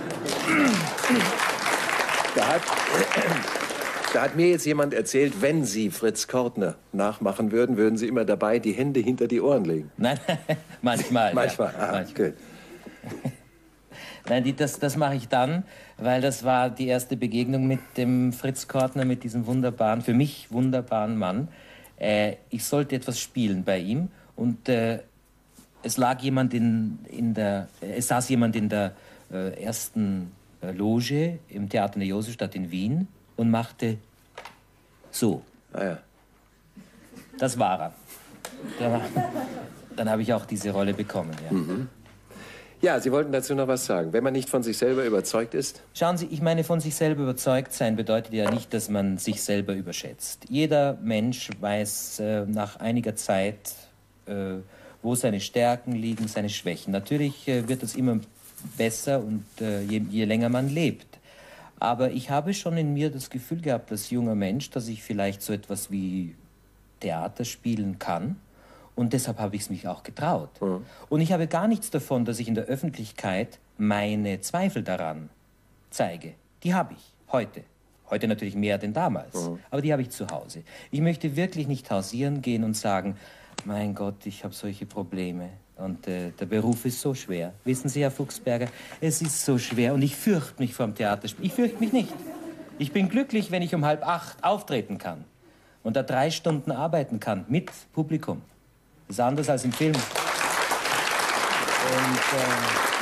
Da hat, da hat mir jetzt jemand erzählt, wenn Sie Fritz Kortner nachmachen würden, würden Sie immer dabei die Hände hinter die Ohren legen. Nein, manchmal. Manchmal, ja. ah, manchmal. gut. Nein, die, das, das mache ich dann, weil das war die erste Begegnung mit dem Fritz Kortner, mit diesem wunderbaren, für mich wunderbaren Mann. Äh, ich sollte etwas spielen bei ihm und äh, es lag jemand in, in der, es saß jemand in der äh, ersten äh, Loge im Theater in der Josefstadt in Wien und machte so. Ah, ja. Das war er. Da war, dann habe ich auch diese Rolle bekommen. Ja. Mhm. Ja, Sie wollten dazu noch was sagen. Wenn man nicht von sich selber überzeugt ist? Schauen Sie, ich meine, von sich selber überzeugt sein bedeutet ja nicht, dass man sich selber überschätzt. Jeder Mensch weiß äh, nach einiger Zeit, äh, wo seine Stärken liegen, seine Schwächen. Natürlich äh, wird es immer besser und äh, je, je länger man lebt. Aber ich habe schon in mir das Gefühl gehabt, als junger Mensch, dass ich vielleicht so etwas wie Theater spielen kann. Und deshalb habe ich es mich auch getraut. Mhm. Und ich habe gar nichts davon, dass ich in der Öffentlichkeit meine Zweifel daran zeige. Die habe ich heute. Heute natürlich mehr denn damals. Mhm. Aber die habe ich zu Hause. Ich möchte wirklich nicht hausieren gehen und sagen, mein Gott, ich habe solche Probleme. Und äh, der Beruf ist so schwer. Wissen Sie, Herr Fuchsberger, es ist so schwer. Und ich fürchte mich vor dem Theaterspiel. Ich fürchte mich nicht. Ich bin glücklich, wenn ich um halb acht auftreten kann. Und da drei Stunden arbeiten kann mit Publikum. Das ist anders als im Film. Und, äh,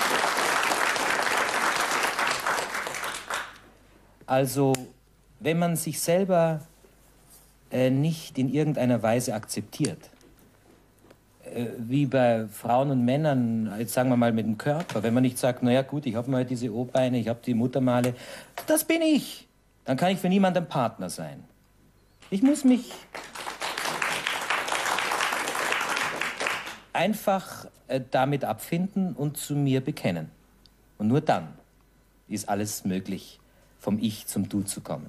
also, wenn man sich selber äh, nicht in irgendeiner Weise akzeptiert, äh, wie bei Frauen und Männern, jetzt sagen wir mal mit dem Körper, wenn man nicht sagt, naja gut, ich habe mal diese O-Beine, ich habe die Muttermale, das bin ich, dann kann ich für niemanden Partner sein. Ich muss mich einfach äh, damit abfinden und zu mir bekennen. Und nur dann ist alles möglich, vom Ich zum Du zu kommen.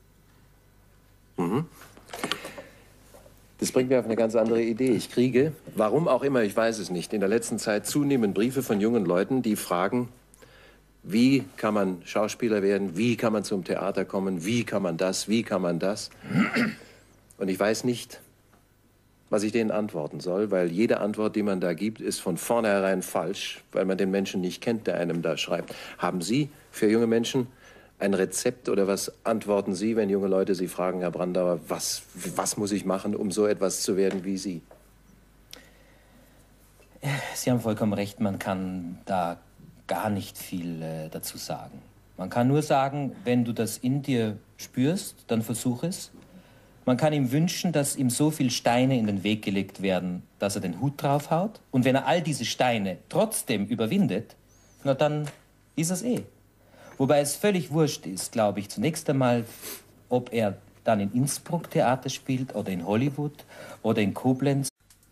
Mhm. Das bringt mir auf eine ganz andere Idee. Ich kriege, warum auch immer, ich weiß es nicht, in der letzten Zeit zunehmend Briefe von jungen Leuten, die fragen, wie kann man Schauspieler werden, wie kann man zum Theater kommen, wie kann man das, wie kann man das. Und ich weiß nicht, was ich denen antworten soll, weil jede Antwort, die man da gibt, ist von vornherein falsch, weil man den Menschen nicht kennt, der einem da schreibt. Haben Sie für junge Menschen ein Rezept oder was antworten Sie, wenn junge Leute Sie fragen, Herr Brandauer, was, was muss ich machen, um so etwas zu werden wie Sie? Sie haben vollkommen recht, man kann da gar nicht viel äh, dazu sagen. Man kann nur sagen, wenn du das in dir spürst, dann versuch es. Man kann ihm wünschen, dass ihm so viele Steine in den Weg gelegt werden, dass er den Hut draufhaut. Und wenn er all diese Steine trotzdem überwindet, na dann ist es eh. Wobei es völlig wurscht ist, glaube ich, zunächst einmal, ob er dann in Innsbruck Theater spielt oder in Hollywood oder in Koblenz.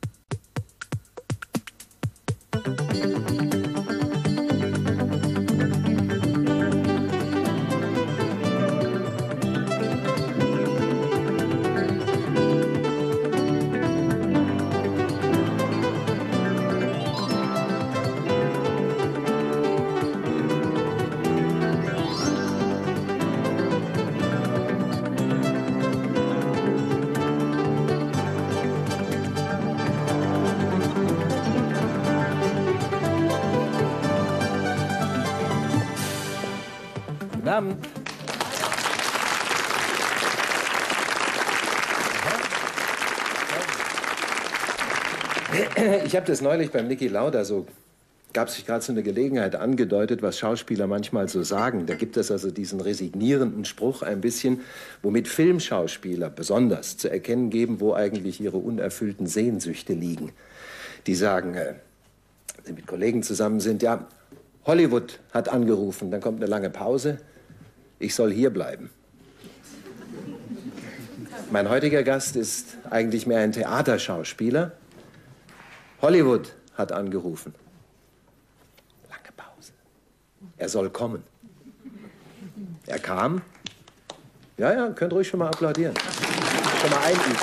Guten Abend. Ich habe das neulich beim Niki Lauda so, gab sich gerade so eine Gelegenheit angedeutet, was Schauspieler manchmal so sagen. Da gibt es also diesen resignierenden Spruch ein bisschen, womit Filmschauspieler besonders zu erkennen geben, wo eigentlich ihre unerfüllten Sehnsüchte liegen. Die sagen, äh, wenn sie mit Kollegen zusammen sind, ja, Hollywood hat angerufen, dann kommt eine lange Pause. Ich soll hier bleiben. Mein heutiger Gast ist eigentlich mehr ein Theaterschauspieler. Hollywood hat angerufen. Lange Pause. Er soll kommen. Er kam. Ja, ja, könnt ruhig schon mal applaudieren. Schon mal einüben.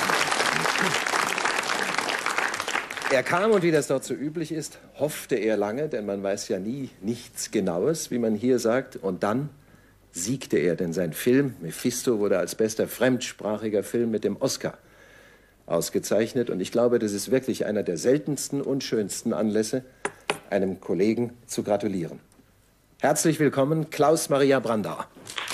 Er kam und wie das dort so üblich ist, hoffte er lange, denn man weiß ja nie nichts Genaues, wie man hier sagt. Und dann siegte er, denn sein Film Mephisto wurde als bester fremdsprachiger Film mit dem Oscar ausgezeichnet. Und ich glaube, das ist wirklich einer der seltensten und schönsten Anlässe, einem Kollegen zu gratulieren. Herzlich willkommen, Klaus Maria Brandauer.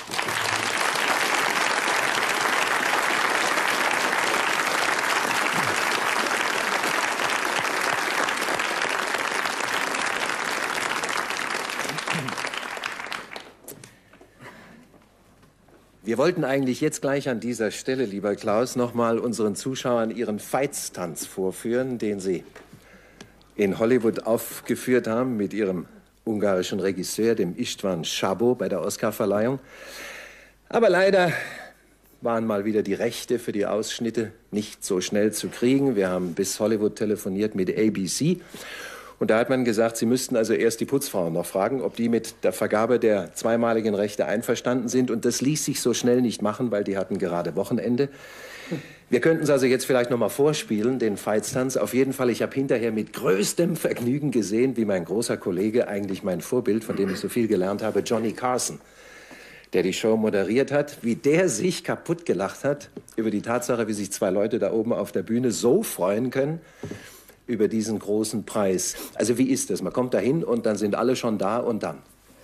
Wir wollten eigentlich jetzt gleich an dieser Stelle, lieber Klaus, noch mal unseren Zuschauern Ihren Veitstanz vorführen, den Sie in Hollywood aufgeführt haben mit Ihrem ungarischen Regisseur, dem István Szabó, bei der Oscarverleihung. Aber leider waren mal wieder die Rechte für die Ausschnitte nicht so schnell zu kriegen. Wir haben bis Hollywood telefoniert mit A B C. Und da hat man gesagt, Sie müssten also erst die Putzfrauen noch fragen, ob die mit der Vergabe der zweimaligen Rechte einverstanden sind. Und das ließ sich so schnell nicht machen, weil die hatten gerade Wochenende. Wir könnten es also jetzt vielleicht noch mal vorspielen, den Veitstanz. Auf jeden Fall, ich habe hinterher mit größtem Vergnügen gesehen, wie mein großer Kollege, eigentlich mein Vorbild, von dem ich so viel gelernt habe, Johnny Carson, der die Show moderiert hat, wie der sich kaputt gelacht hat über die Tatsache, wie sich zwei Leute da oben auf der Bühne so freuen können über diesen großen Preis. Also wie ist das? Man kommt da hin und dann sind alle schon da und dann?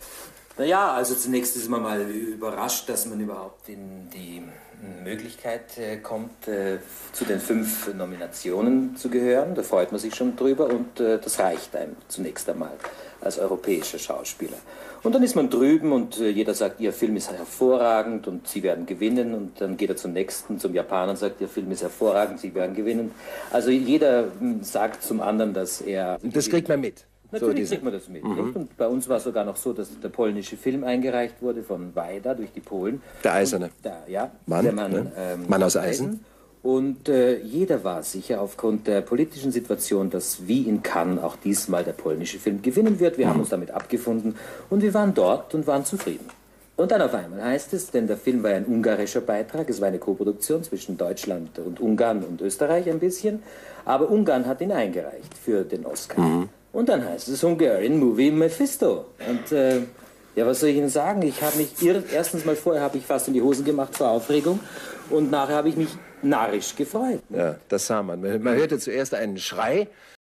Naja, also zunächst ist man mal überrascht, dass man überhaupt in die Möglichkeit äh, kommt, äh, zu den fünf Nominationen zu gehören. Da freut man sich schon drüber und äh, das reicht einem zunächst einmal als europäischer Schauspieler. Und dann ist man drüben und äh, jeder sagt, Ihr Film ist hervorragend und Sie werden gewinnen. Und dann geht er zum nächsten, zum Japaner und sagt, Ihr Film ist hervorragend, Sie werden gewinnen. Also jeder mh, sagt zum anderen, dass er... Und das kriegt man mit? Natürlich so kriegt man das mit. Mhm. Nicht? Und bei uns war es sogar noch so, dass der polnische Film eingereicht wurde von Wajda durch die Polen. Der Eiserne. Da, ja, Mann, der Mann, ne? ähm, Mann aus Eisen. Und äh, jeder war sicher aufgrund der politischen Situation, dass wie in Cannes auch diesmal der polnische Film gewinnen wird. Wir mhm. haben uns damit abgefunden und wir waren dort und waren zufrieden. Und dann auf einmal heißt es, denn der Film war ein ungarischer Beitrag, es war eine Koproduktion zwischen Deutschland und Ungarn und Österreich ein bisschen, aber Ungarn hat ihn eingereicht für den Oscar. Mhm. Und dann heißt es Hungarian Movie Mephisto. Und äh, ja, was soll ich Ihnen sagen? Ich habe mich irr erstens mal vorher habe ich fast in die Hosen gemacht vor Aufregung und nachher habe ich mich narrisch gefreut. Ja, das sah man. Man hörte zuerst einen Schrei